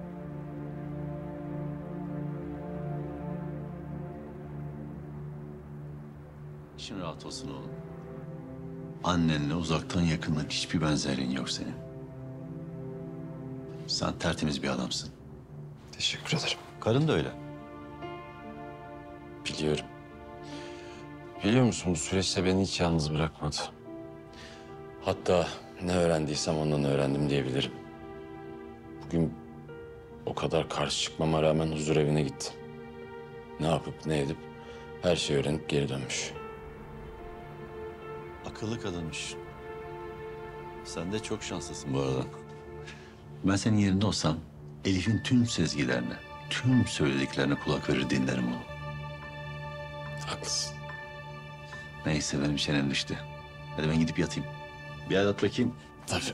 İçin rahat olsun oğlum. Annenle uzaktan yakından hiçbir benzerliğin yok senin. Sen tertemiz bir adamsın. Teşekkür ederim. Karın da öyle. Biliyorum. Biliyor musun, bu süreçte beni hiç yalnız bırakmadı. Hatta ne öğrendiysem ondan öğrendim diyebilirim. Bugün o kadar karşı çıkmama rağmen huzur evine gitti. Ne yapıp ne edip her şeyi öğrenip geri dönmüş. Akıllı kadınmış. Sen de çok şanslısın bu arada. Ben senin yerinde olsam Elif'in tüm sezgilerine, tüm söylediklerine kulak verir dinlerim onu. Haklısın. Neyse benim çenem düştü. Hadi ben gidip yatayım. Bir el at bakayım. Tabii.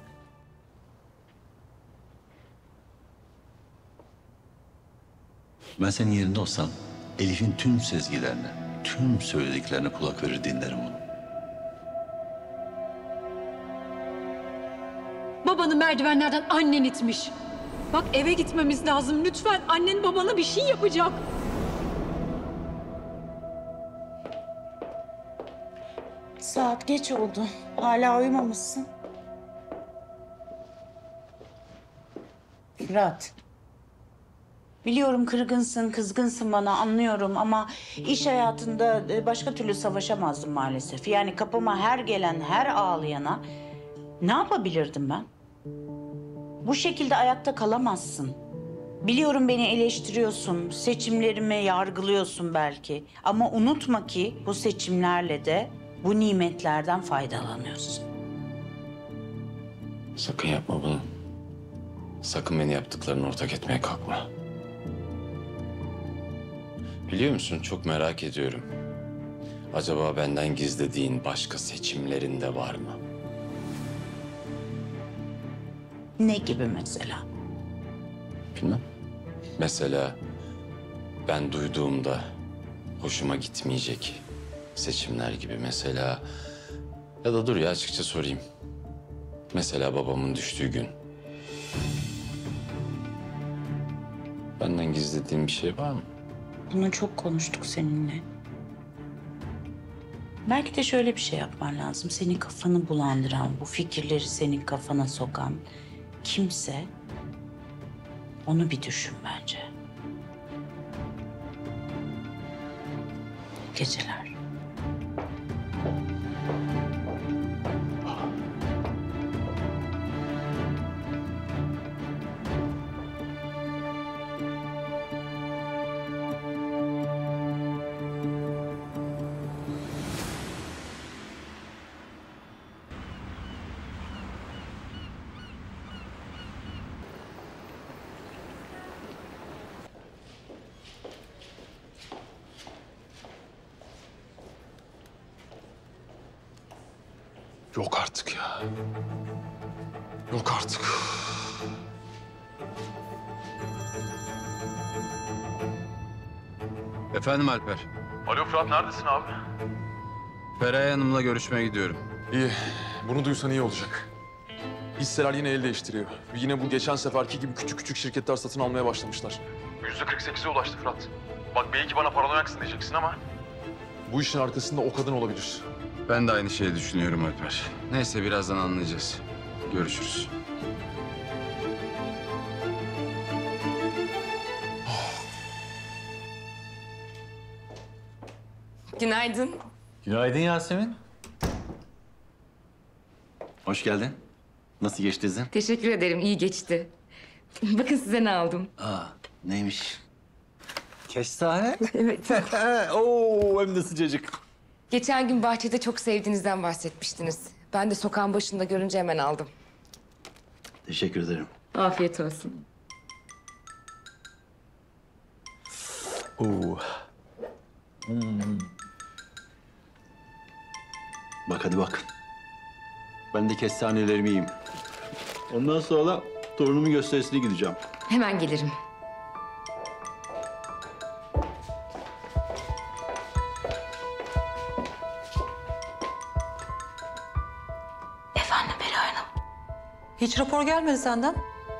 Ben senin yerinde olsam Elif'in tüm sezgilerine, tüm söylediklerine kulak verir dinlerim onu. Babanı merdivenlerden annen itmiş. Bak eve gitmemiz lazım lütfen. Annen babana bir şey yapacak. Saat geç oldu. Hala uyumamışsın. Fırat. Biliyorum kırgınsın, kızgınsın bana anlıyorum ama iş hayatında başka türlü savaşamazdım maalesef. Yani kapıma her gelen, her ağlayana ne yapabilirdim ben? Bu şekilde ayakta kalamazsın. Biliyorum beni eleştiriyorsun, seçimlerimi yargılıyorsun belki. Ama unutma ki bu seçimlerle de bu nimetlerden faydalanıyorsun. Sakın yapma bunu. Sakın beni yaptıklarına ortak etmeye kalkma. Biliyor musun, çok merak ediyorum. Acaba benden gizlediğin başka seçimlerin de var mı? Ne gibi mesela? Bilmem. Mesela ben duyduğumda hoşuma gitmeyecek seçimler gibi mesela. Ya da dur ya, açıkça sorayım. Mesela babamın düştüğü gün. Benden gizlediğin bir şey var mı? Bunu çok konuştuk seninle. Belki de şöyle bir şey yapman lazım. Senin kafanı bulandıran, bu fikirleri senin kafana sokan kimse, onu bir düşün bence. Geceler. Yok artık ya. Yok artık. Efendim Alper. Alo Fırat, neredesin abi? Feraye Hanım'la görüşmeye gidiyorum. İyi. Bunu duysan iyi olacak. Hisseler yine el değiştiriyor. Yine bu geçen seferki gibi küçük küçük şirketler satın almaya başlamışlar. Yüzde kırk sekize ulaştı Fırat. Bak belki bana paranoyaksın diyeceksin ama... bu işin arkasında o kadın olabilir. Ben de aynı şeyi düşünüyorum Alper. Neyse birazdan anlayacağız. Görüşürüz. Günaydın. Günaydın Yasemin. Hoş geldin. Nasıl geçti izin? Teşekkür ederim, iyi geçti. Bakın size ne aldım. Aa, neymiş? Kestane? Evet. Oo, hem de sıcacık. Geçen gün bahçede çok sevdiğinizden bahsetmiştiniz. Ben de sokağın başında görünce hemen aldım. Teşekkür ederim. Afiyet olsun. Oo. Hmm. Bak hadi bak. Ben de kestanelerimi yiyeyim. Ondan sonra torunumun gösterisine gideceğim. Hemen gelirim. Efendim Feraye Hanım. Hiç rapor gelmedi senden.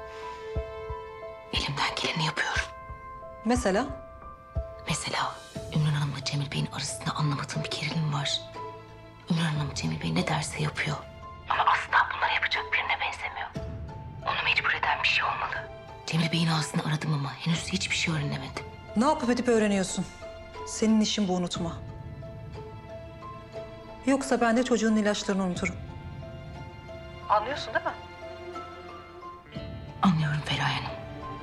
Elimden geleni yapıyorum. Mesela? Mesela Ümran Hanım'la Cemil Bey'in arasında anlamadığım bir gerilim var. Ümran Hanım Cemil Bey ne derse yapıyor. Ama asla bunları yapacak birine benzemiyor. Onu mecbur eden bir şey olmalı. Cemil Bey'in ağzını aradım ama henüz hiçbir şey öğrenemedim. Ne yapıp edip öğreniyorsun? Senin işin bu, unutma. Yoksa ben de çocuğun ilaçlarını unuturum. Anlıyorsun değil mi? Anlıyorum Feraye Hanım.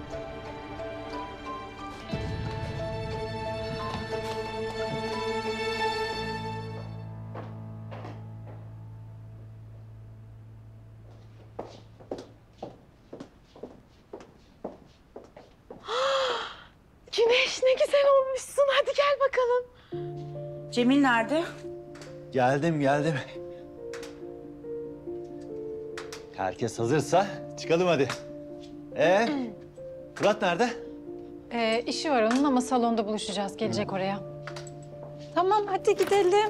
Güneş ne güzel olmuşsun. Hadi gel bakalım. Cemil nerede? Geldim, geldim. Herkes hazırsa çıkalım hadi. Ee, Fırat nerede? Ee, işi var onun ama salonda buluşacağız. Gelecek oraya. Tamam hadi gidelim.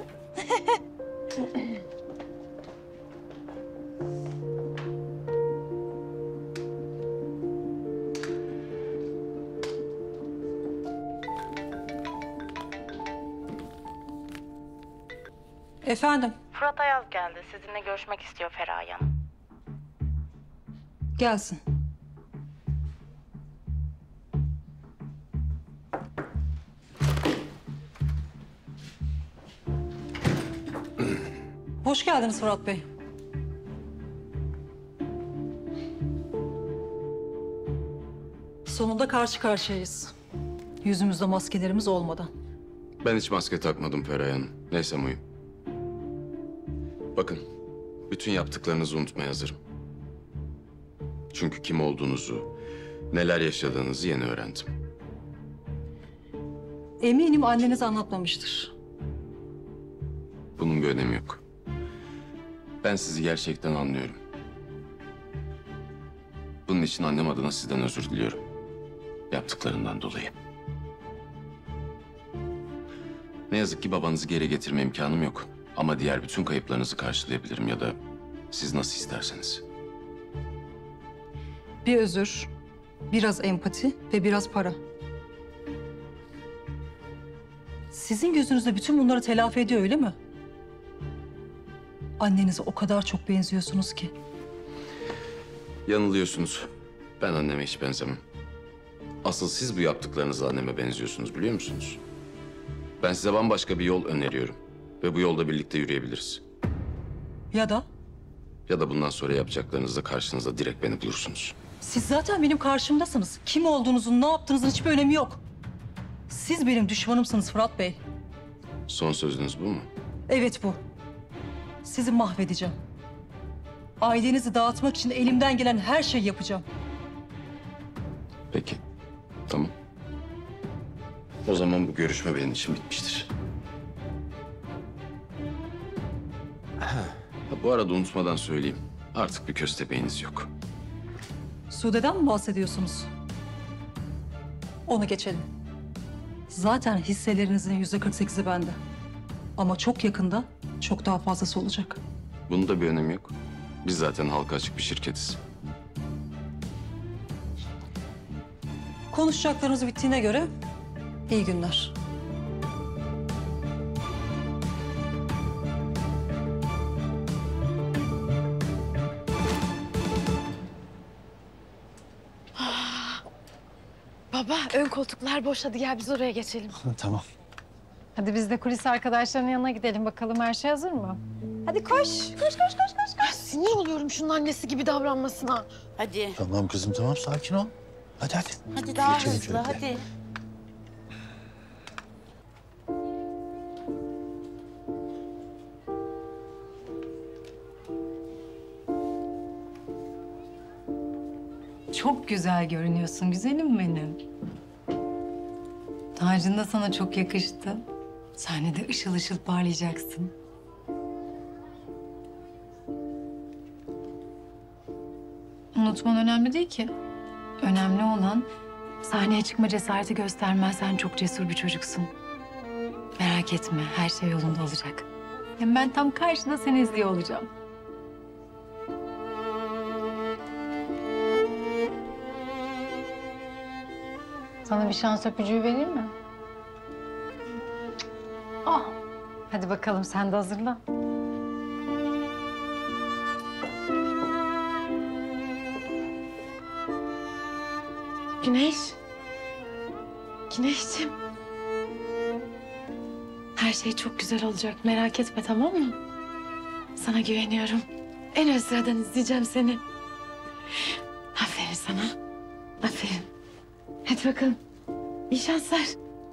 Efendim? Fırat Ayaz geldi. Sizinle görüşmek istiyor Feraye Hanım. Gelsin. Hoş geldiniz Fırat Bey. Sonunda karşı karşıyayız. Yüzümüzde maskelerimiz olmadan. Ben hiç maske takmadım Feraye Hanım. Neyse uyum. Bakın, bütün yaptıklarınızı unutmaya hazırım. Çünkü kim olduğunuzu, neler yaşadığınızı yeni öğrendim. Eminim anneniz anlatmamıştır. Bunun bir önemi yok. Ben sizi gerçekten anlıyorum. Bunun için annem adına sizden özür diliyorum. Yaptıklarından dolayı. Ne yazık ki babanızı geri getirme imkanım yok. Ama diğer bütün kayıplarınızı karşılayabilirim ya da siz nasıl isterseniz. Bir özür, biraz empati ve biraz para. Sizin gözünüzde bütün bunları telafi ediyor öyle mi? Annenize o kadar çok benziyorsunuz ki. Yanılıyorsunuz. Ben anneme hiç benzemem. Asıl siz bu yaptıklarınızla anneme benziyorsunuz biliyor musunuz? Ben size bambaşka bir yol öneriyorum. Ve bu yolda birlikte yürüyebiliriz. Ya da Ya da bundan sonra yapacaklarınızda karşınızda direkt beni bulursunuz. siz zaten benim karşımdasınız. Kim olduğunuzun, ne yaptığınızın hiçbir önemi yok. Siz benim düşmanımsınız Fırat Bey. Son sözünüz bu mu? Evet bu. Sizi mahvedeceğim. Ailenizi dağıtmak için elimden gelen her şeyi yapacağım. Peki. Tamam. O zaman bu görüşme benim için bitmiştir. Ha, bu arada unutmadan söyleyeyim. Artık bir köstebeğiniz yok. Sude'den mi bahsediyorsunuz? Onu geçelim. Zaten hisselerinizin yüzde kırk sekizi bende. Ama çok yakında çok daha fazlası olacak. Bunun da bir önemi yok. Biz zaten halka açık bir şirketiz. Konuşacaklarınız bittiğine göre iyi günler. Baba ön koltuklar boş, hadi gel biz oraya geçelim. Tamam. Hadi biz de kulis arkadaşlarının yanına gidelim bakalım her şey hazır mı? Hadi koş. Koş koş koş koş. Ben sinir oluyorum şunun annesi gibi davranmasına. Hadi. Tamam kızım tamam sakin ol. Hadi hadi. Hadi daha Geçelim hızlı şöyle. hadi. Çok güzel görünüyorsun güzelim benim. Tacın da sana çok yakıştı. Sahnede ışıl ışıl parlayacaksın. Unutman önemli değil ki. Önemli olan sahneye çıkma cesareti göstermezsen çok cesur bir çocuksun. Merak etme, her şey yolunda olacak. Hem ben tam karşıda seni izliyor olacağım. Sana bir şans öpücüğü vereyim mi? Ah. Hadi bakalım sen de hazırlan. Güneş. Güneşciğim. Her şey çok güzel olacak, merak etme, tamam mı? Sana güveniyorum. En ön sıradan izleyeceğim seni. Aferin sana. Aferin. Hadi bakalım. İyi şanslar.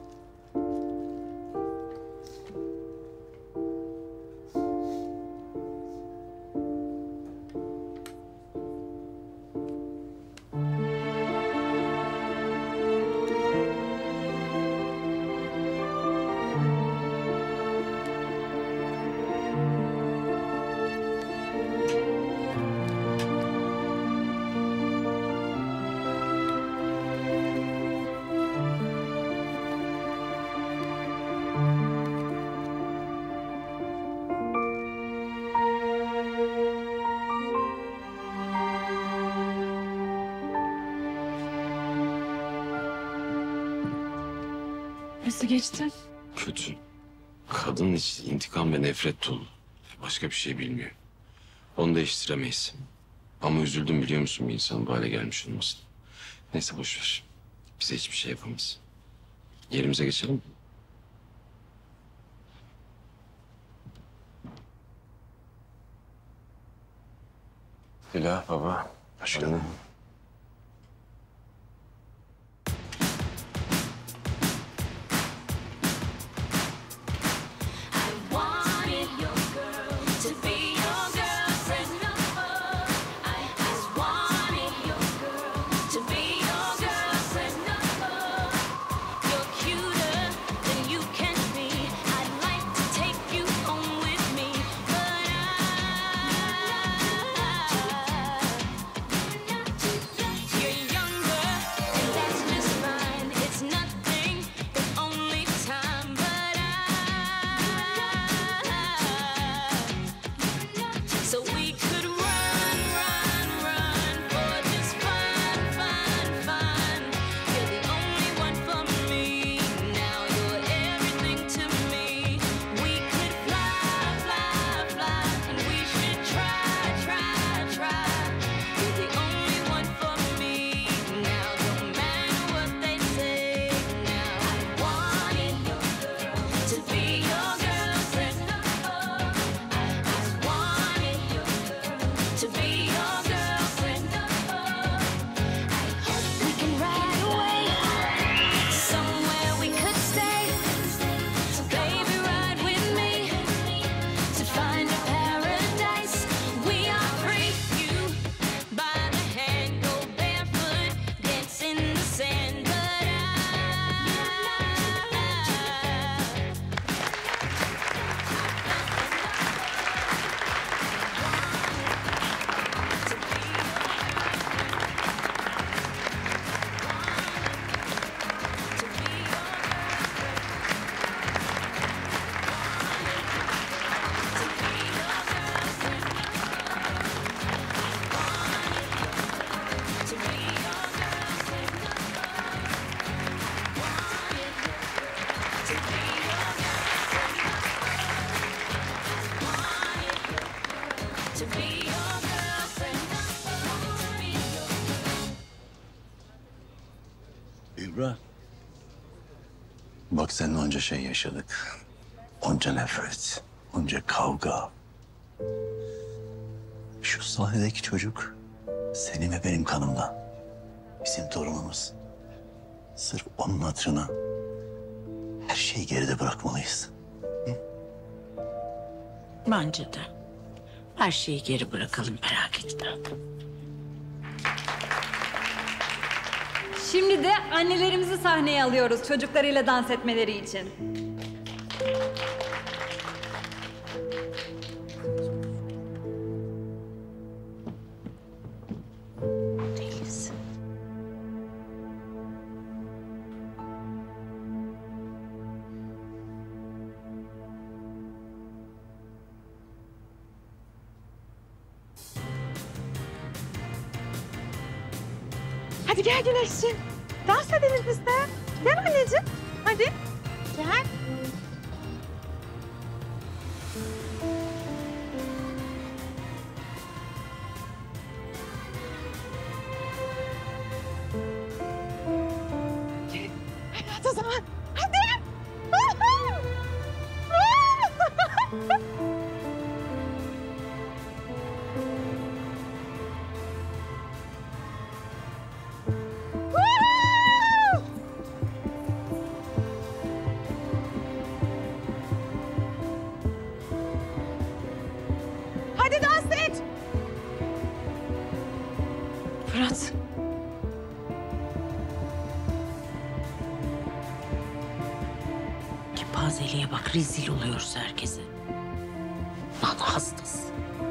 Nasıl geçti? Kötü. Kadın hiç intikam ve nefret dolu. Başka bir şey bilmiyor. Onu değiştiremeyiz. Ama üzüldüm biliyor musun bir insanın bu hale gelmiş olmasına. Neyse boş ver. Bize hiçbir şey yapamaz. Yerimize geçelim mi? Dila baba. Hoş geldin. Bak seninle onca şey yaşadık. Onca nefret, onca kavga. Şu sahnedeki çocuk senin ve benim kanımdan. Bizim torunumuz. Sırf onun hatırına her şeyi geride bırakmalıyız. Bence de. Her şeyi geri bırakalım, merak etme. Şimdi de annelerimizi sahneye alıyoruz çocuklarıyla dans etmeleri için. Değiliz. Hadi gel Güneşciğim. Dans edelim biz de. Gel anneciğim. Hadi. Gel. Hadi o zaman. Hadi. Hadi dans et. Fırat. Kepazeliğe bak, rezil oluyoruz herkese. Lan hastası.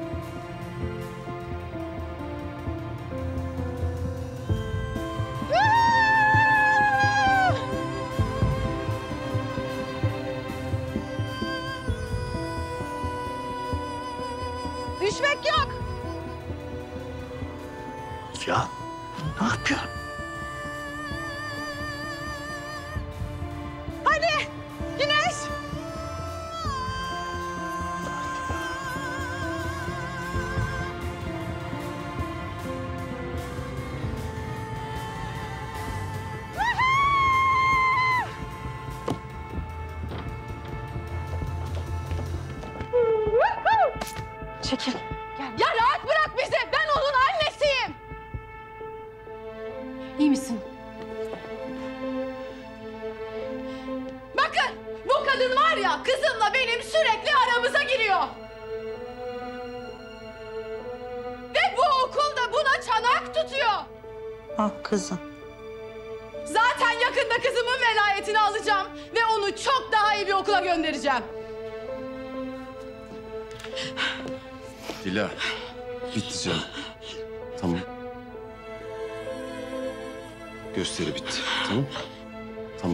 Düşmek yok. Ya ne yapıyorsun? Hadi Güneş. Çekil. Ya rahat bırak bizi. Ben onun annesiyim. İyi misin? Bakın bu kadın var ya kızımla benim sürekli aramıza giriyor. Ve bu okulda buna çanak tutuyor. Ah kızım. Zaten yakında kızımın velayetini alacağım ve onu çok daha iyi bir okula göndereceğim. Dila, bitti canım. Tamam. Gösteri bitti, tamam? Tamam.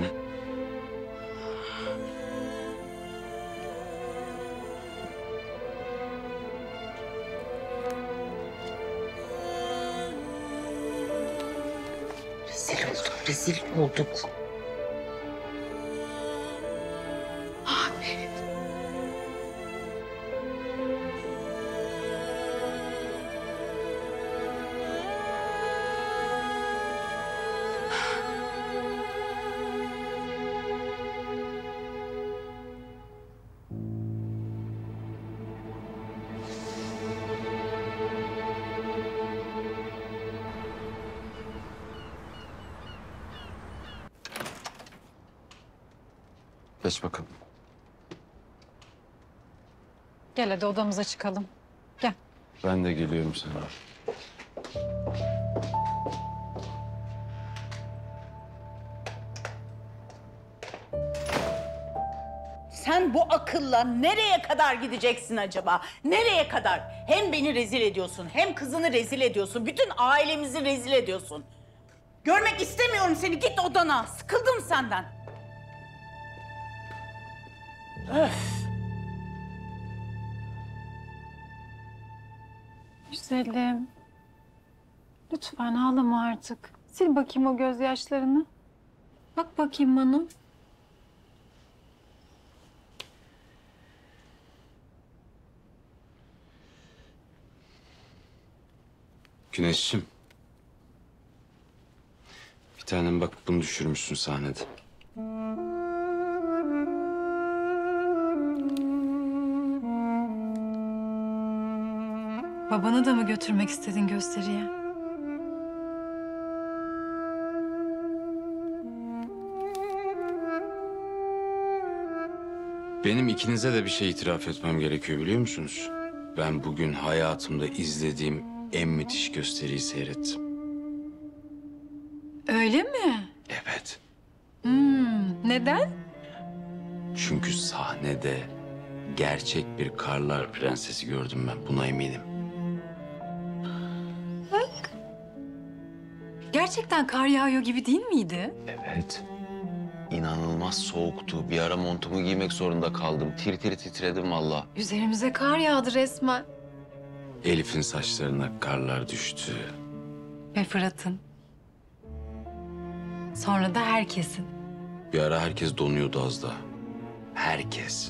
Rezil olduk, rezil olduk. Abi. Geç bakalım. Gel hadi odamıza çıkalım. Gel. Ben de geliyorum sana. Sen bu akılla nereye kadar gideceksin acaba? Nereye kadar? Hem beni rezil ediyorsun, hem kızını rezil ediyorsun. Bütün ailemizi rezil ediyorsun. Görmek istemiyorum seni. Git odana. Sıkıldım senden. Öf. Güzelim. Lütfen ağlama artık. Sil bakayım o gözyaşlarını. Bak bakayım bana. Güneşciğim. Bir tanem bak bunu düşürmüşsün sahnede. Babana da mı götürmek istedin gösteriye? Benim ikinize de bir şey itiraf etmem gerekiyor biliyor musunuz? Ben bugün hayatımda izlediğim en müthiş gösteriyi seyrettim. Öyle mi? Evet. Hmm, neden? Çünkü sahnede gerçek bir Karlar Prensesi gördüm ben. Buna eminim. Bak. Gerçekten kar yağıyor gibi değil miydi? Evet. İnanılmaz soğuktu. Bir ara montumu giymek zorunda kaldım. Tir tir titredim valla. Üzerimize kar yağdı resmen. Elif'in saçlarına karlar düştü. Ve Fırat'ın. Sonra da herkesin. Bir ara herkes donuyordu az da. Herkes.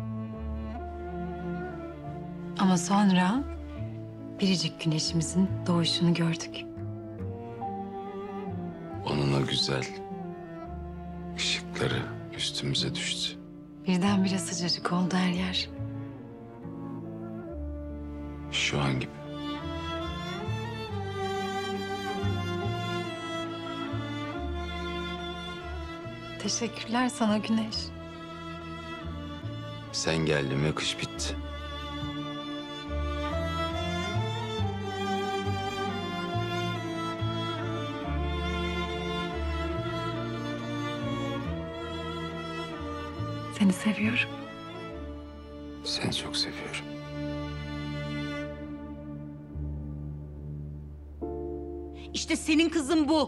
Ama sonra biricik güneşimizin doğuşunu gördük. Onun o güzel ışıkları üstümüze düştü. Birdenbire sıcacık oldu her yer. Şu an gibi. Teşekkürler sana Güneş. Sen geldin ve kış bitti. Seni seviyorum. Seni çok seviyorum. İşte senin kızın bu.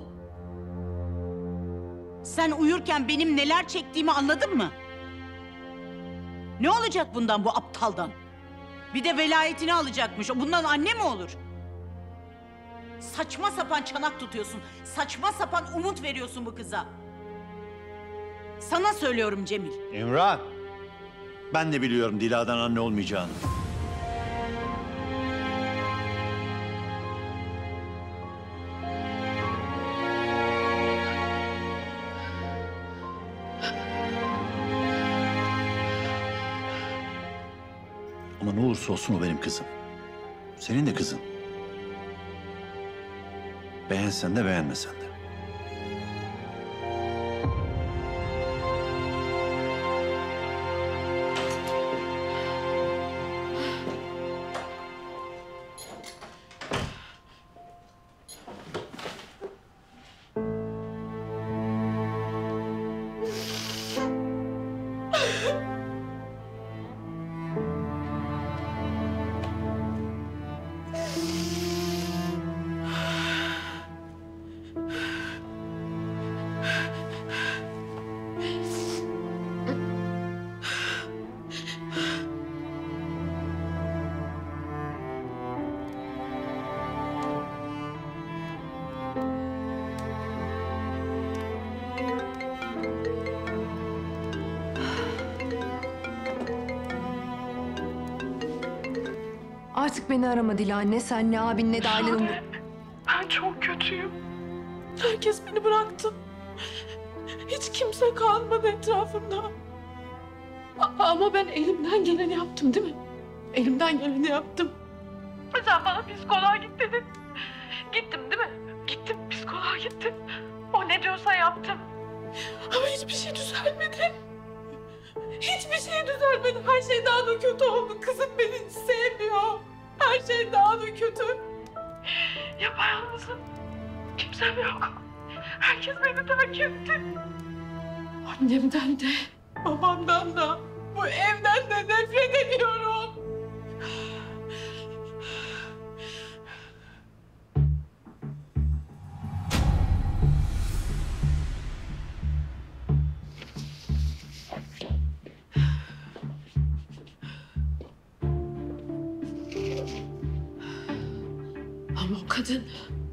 Sen uyurken benim neler çektiğimi anladın mı? Ne olacak bundan, bu aptaldan? Bir de velayetini alacakmış. Bundan anne mi olur? Saçma sapan çanak tutuyorsun. Saçma sapan umut veriyorsun bu kıza. Sana söylüyorum Cemil. İmran, ben de biliyorum Dila'dan anne olmayacağını. Ama ne olursa olsun o benim kızım. Senin de kızın. Beğensen de beğenmesen de. Artık beni arama Dila. Ne sen, ne abin, ne de ailenin. Ben çok kötüyüm. Herkes beni bıraktı. Hiç kimse kalmadı etrafımda. A- ama ben elimden geleni yaptım değil mi? Elimden geleni yaptım. Sen bana psikoloğa git dedin. Gittim değil mi? Gittim, psikoloğa gittim. O ne diyorsa yaptım. Ama hiçbir şey düzelmedi. Hiçbir şey düzelmedi. Her şey daha da kötü oldu. Kızım beni sevmiyor. Her şey daha da kötü. Yapayalnızım. Kimsem yok. Herkes beni terk etti. Annemden de, babamdan da, bu evden de nefret ediyorum. Ama o kadın...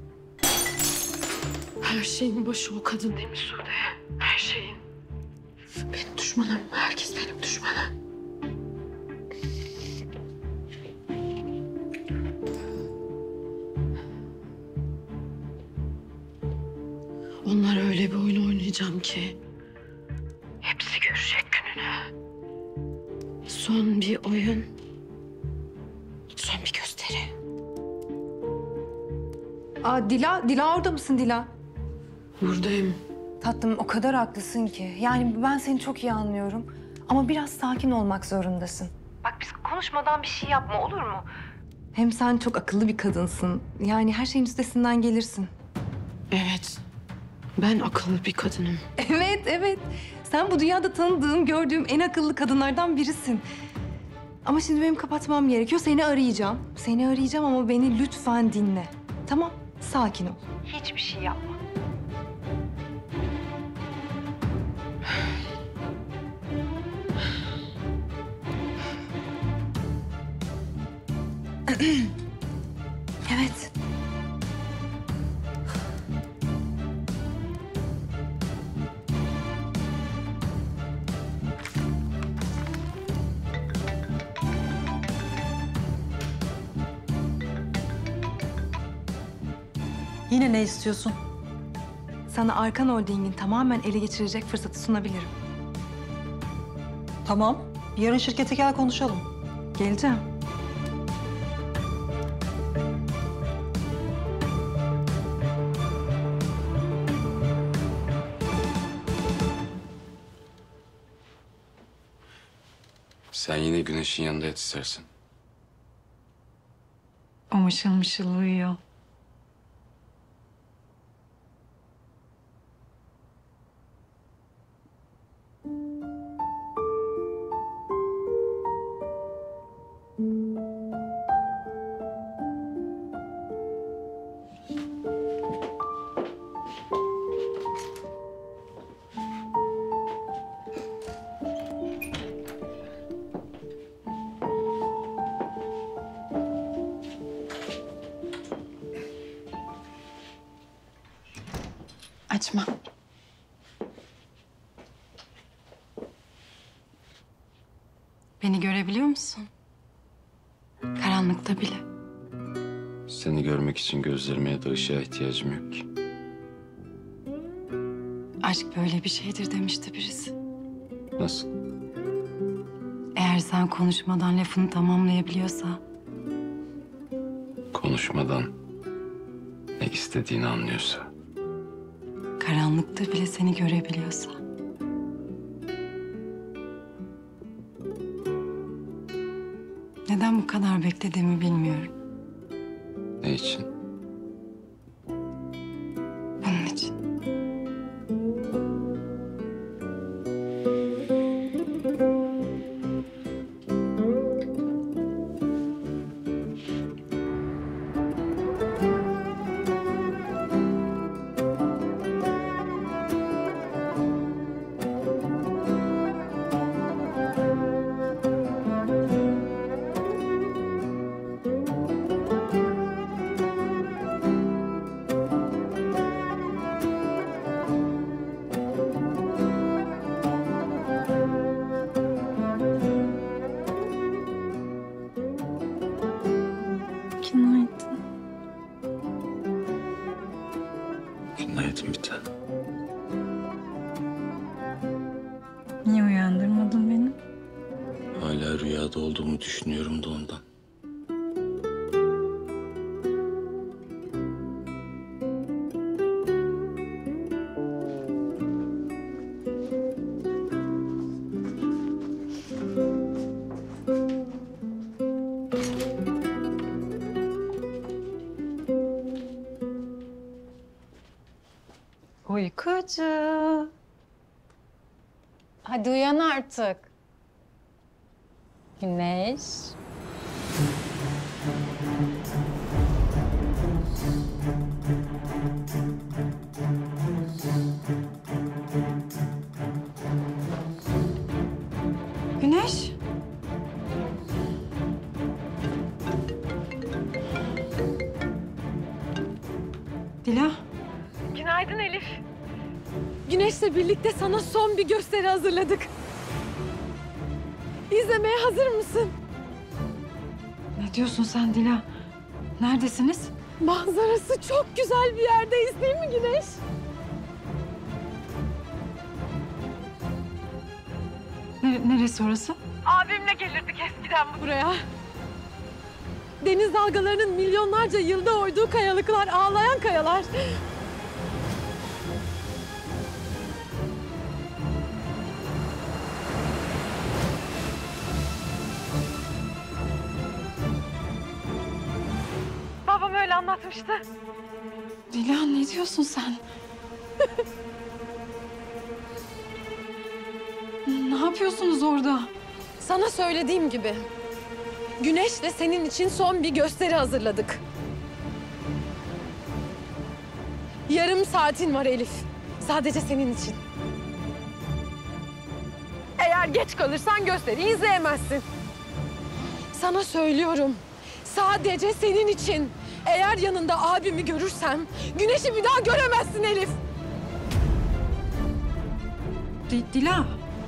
Her şeyin başı o kadın değil mi Sude? Her şeyin. Benim düşmanım. Herkes benim düşmanım. Onlara öyle bir oyun oynayacağım ki... hepsi görecek gününü. Son bir oyun. Son bir gösteri. Aa, Dila, Dila orada mısın Dila? Buradayım. Tatlım o kadar haklısın ki. Yani ben seni çok iyi anlıyorum. Ama biraz sakin olmak zorundasın. Bak biz konuşmadan bir şey yapma olur mu? Hem sen çok akıllı bir kadınsın. Yani her şeyin üstesinden gelirsin. Evet. Ben akıllı bir kadınım. Evet, evet. Sen bu dünyada tanıdığım, gördüğüm en akıllı kadınlardan birisin. Ama şimdi benim kapatmam gerekiyor. Seni arayacağım. Seni arayacağım ama beni lütfen dinle. Tamam, sakin ol. Hiçbir şey yapma. Evet. Yine ne istiyorsun? Sana Arkan Holding'in tamamen ele geçirecek fırsatı sunabilirim. Tamam. Yarın şirkete gel konuşalım. Geleceğim. Sen yine Güneş'in yanında yat istersen. O mışıl mışıl uyuyor. Açma. Beni görebiliyor musun? Karanlıkta bile. Seni görmek için gözlerime ya da ışığa ihtiyacım yok ki. Aşk böyle bir şeydir demişti birisi. Nasıl? Eğer sen konuşmadan lafını tamamlayabiliyorsa... Konuşmadan ne istediğini anlıyorsa. Karanlıkta bile seni görebiliyorsa. Neden bu kadar beklediğimi bilmiyorum. Ne için? Bunun için. Günaydın. Günaydın bir tane. Niye uyandırmadın beni? Hala rüyada olduğumu düşünüyorum da ondan. Uykucu. Hadi uyan artık. Güneş. Güneş. Dila. Günaydın Elif. Güneş'le birlikte sana son bir gösteri hazırladık. İzlemeye hazır mısın? Ne diyorsun sen Dila? Neredesiniz? Manzarası çok güzel bir yerdeyiz değil mi Güneş? Nere- neresi orası? Abimle gelirdik eskiden buraya. Deniz dalgalarının milyonlarca yılda oyduğu kayalıklar, ağlayan kayalar. Babam öyle anlatmıştı. Dila ne diyorsun sen? Ne yapıyorsunuz orada? Sana söylediğim gibi. Güneş'le senin için son bir gösteri hazırladık. Yarım saatin var Elif. Sadece senin için. Eğer geç kalırsan gösteriyi izleyemezsin. Sana söylüyorum. Sadece senin için. Eğer yanında abimi görürsem Güneş'i bir daha göremezsin Elif. D- Dila.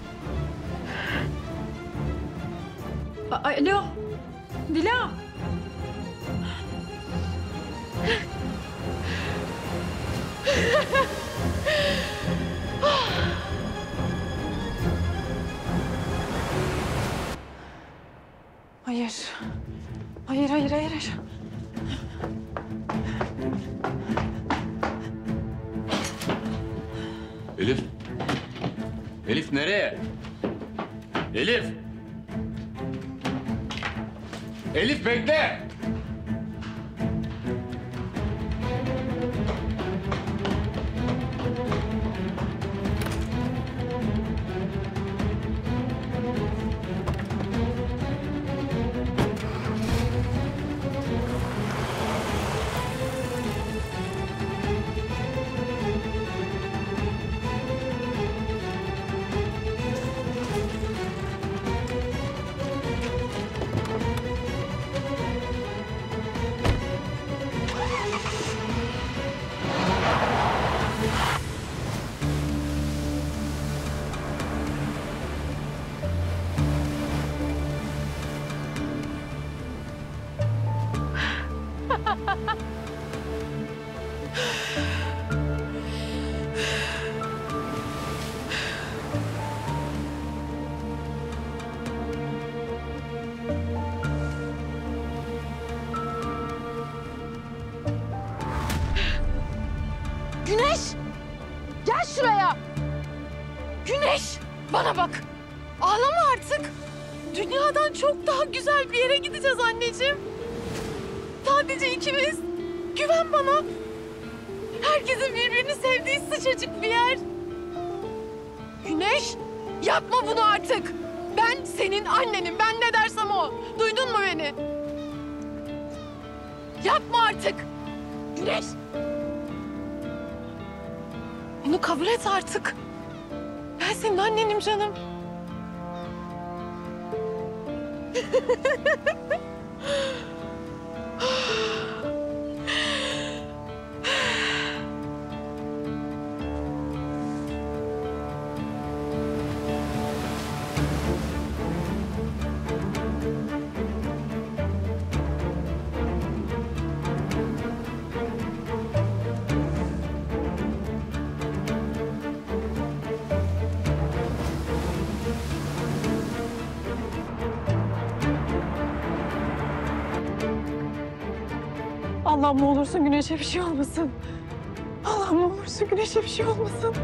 A- Alo. Dila. Hayır. Hayır, hayır, hayır, hayır. Elif. Elif nereye? Elif. Elif bekle. Güneş! Gel şuraya! Güneş! Bana bak! Ağlama artık! Dünyadan çok daha güzel bir yere gideceğiz anneciğim. Sadece ikimiz. Güven bana. Herkesin birbirini sevdiği sıcacık bir yer. Güneş! Yapma bunu artık! Ben senin annenim. Ben ne dersem o. Duydun mu beni? Yapma artık! Güneş! Bunu kabul et artık. Ben senin annenim canım. Allah'ım ne olursun Güneş'e bir şey olmasın. Allah'ım ne olursun Güneş'e bir şey olmasın.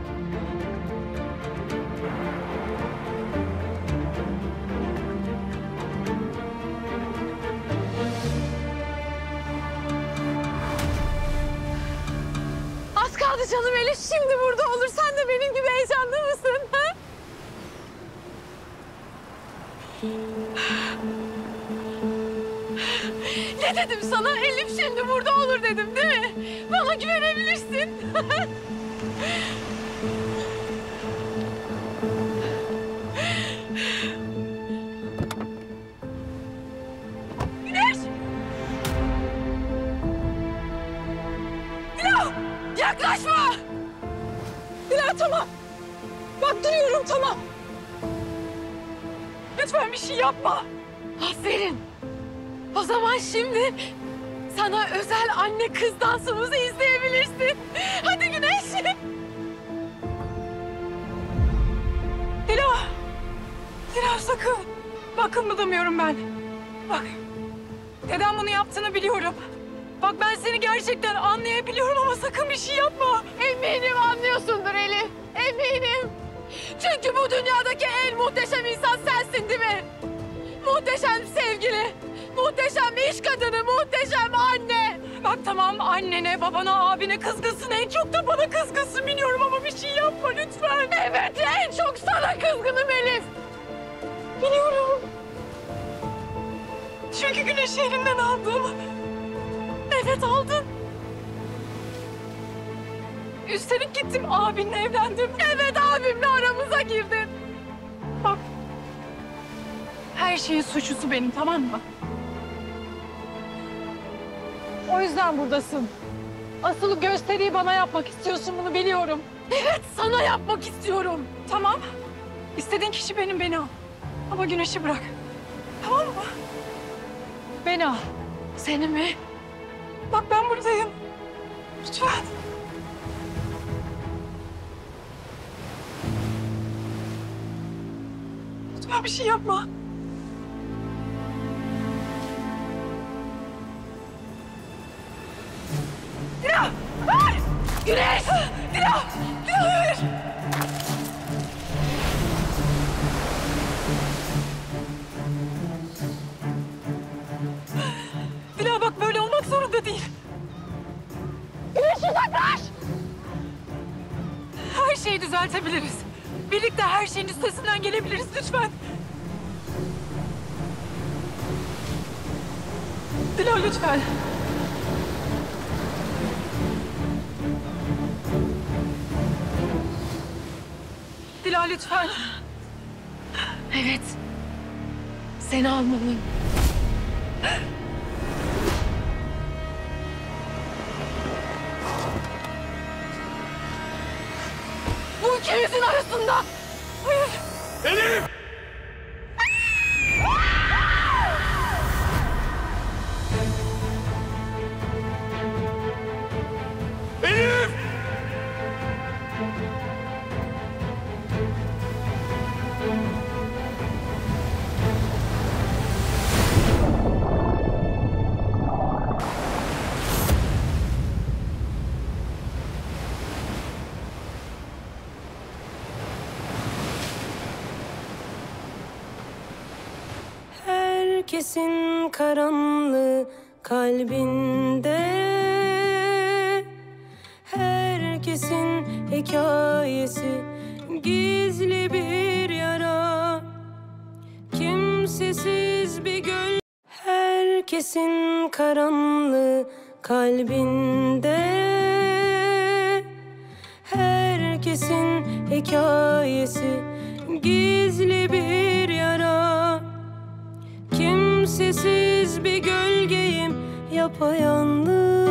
Az kaldı canım Elif. Şimdi burada olur. Sen de benim gibi heyecanlı mısın? Ha? Ne dedim sana? Elif şimdi burada olur dedim değil mi? Bana güvenebilirsin. Güneş! Dila! Yaklaşma! Dila tamam. Bak duruyorum tamam. Lütfen bir şey yapma. Aferin. O zaman şimdi sana özel anne kız dansımızı izleyebilirsin. Hadi Güneş. Dila. Dila sakın. Bakın mı demiyorum ben. Bak. neden bunu yaptığını biliyorum. Bak ben seni gerçekten anlayabiliyorum ama sakın bir şey yapma. Eminim anlıyorsundur Elif. Eminim. Çünkü bu dünyadaki en muhteşem insan sensin değil mi? Muhteşem sevgili, muhteşem iş kadını, muhteşem anne. Bak tamam annene, babana, abine kızgınsın. En çok da bana kızgınsın biliyorum ama bir şey yapma lütfen. Evet en çok sana kızgınım Elif. Biliyorum. Çünkü güneşi elimden aldım. Evet aldın. Üstelik gittim abinle evlendim. Evet abimle aramıza girdin. Bak. Her şeyin suçlusu benim tamam mı? O yüzden buradasın. Asıl gösteriyi bana yapmak istiyorsun bunu biliyorum. Evet sana yapmak istiyorum. Tamam. İstediğin kişi benim beni al. Ama güneşi bırak. Tamam mı? Beni al. Seni mi? Bak ben buradayım. Lütfen. Lütfen bir şey yapma. Dila! Hayır! Güneş! Dila! Dila hayır! Dila bak böyle olmak zorunda değil. Güneş uzaklaş! Her şeyi düzeltebiliriz. Birlikte her şeyin üstesinden gelebiliriz lütfen. Dila lütfen. Dila lütfen. Evet. Seni almalıyım. Bu ikimizin arasında. Hayır. Elif! Elif! Herkesin karanlığı kalbinde, herkesin hikayesi gizli bir yara, kimsesiz bir göl. Herkesin karanlığı kalbinde, herkesin hikayesi gizli bir yara. Kimsesiz bir gölgeyim yapayalnız.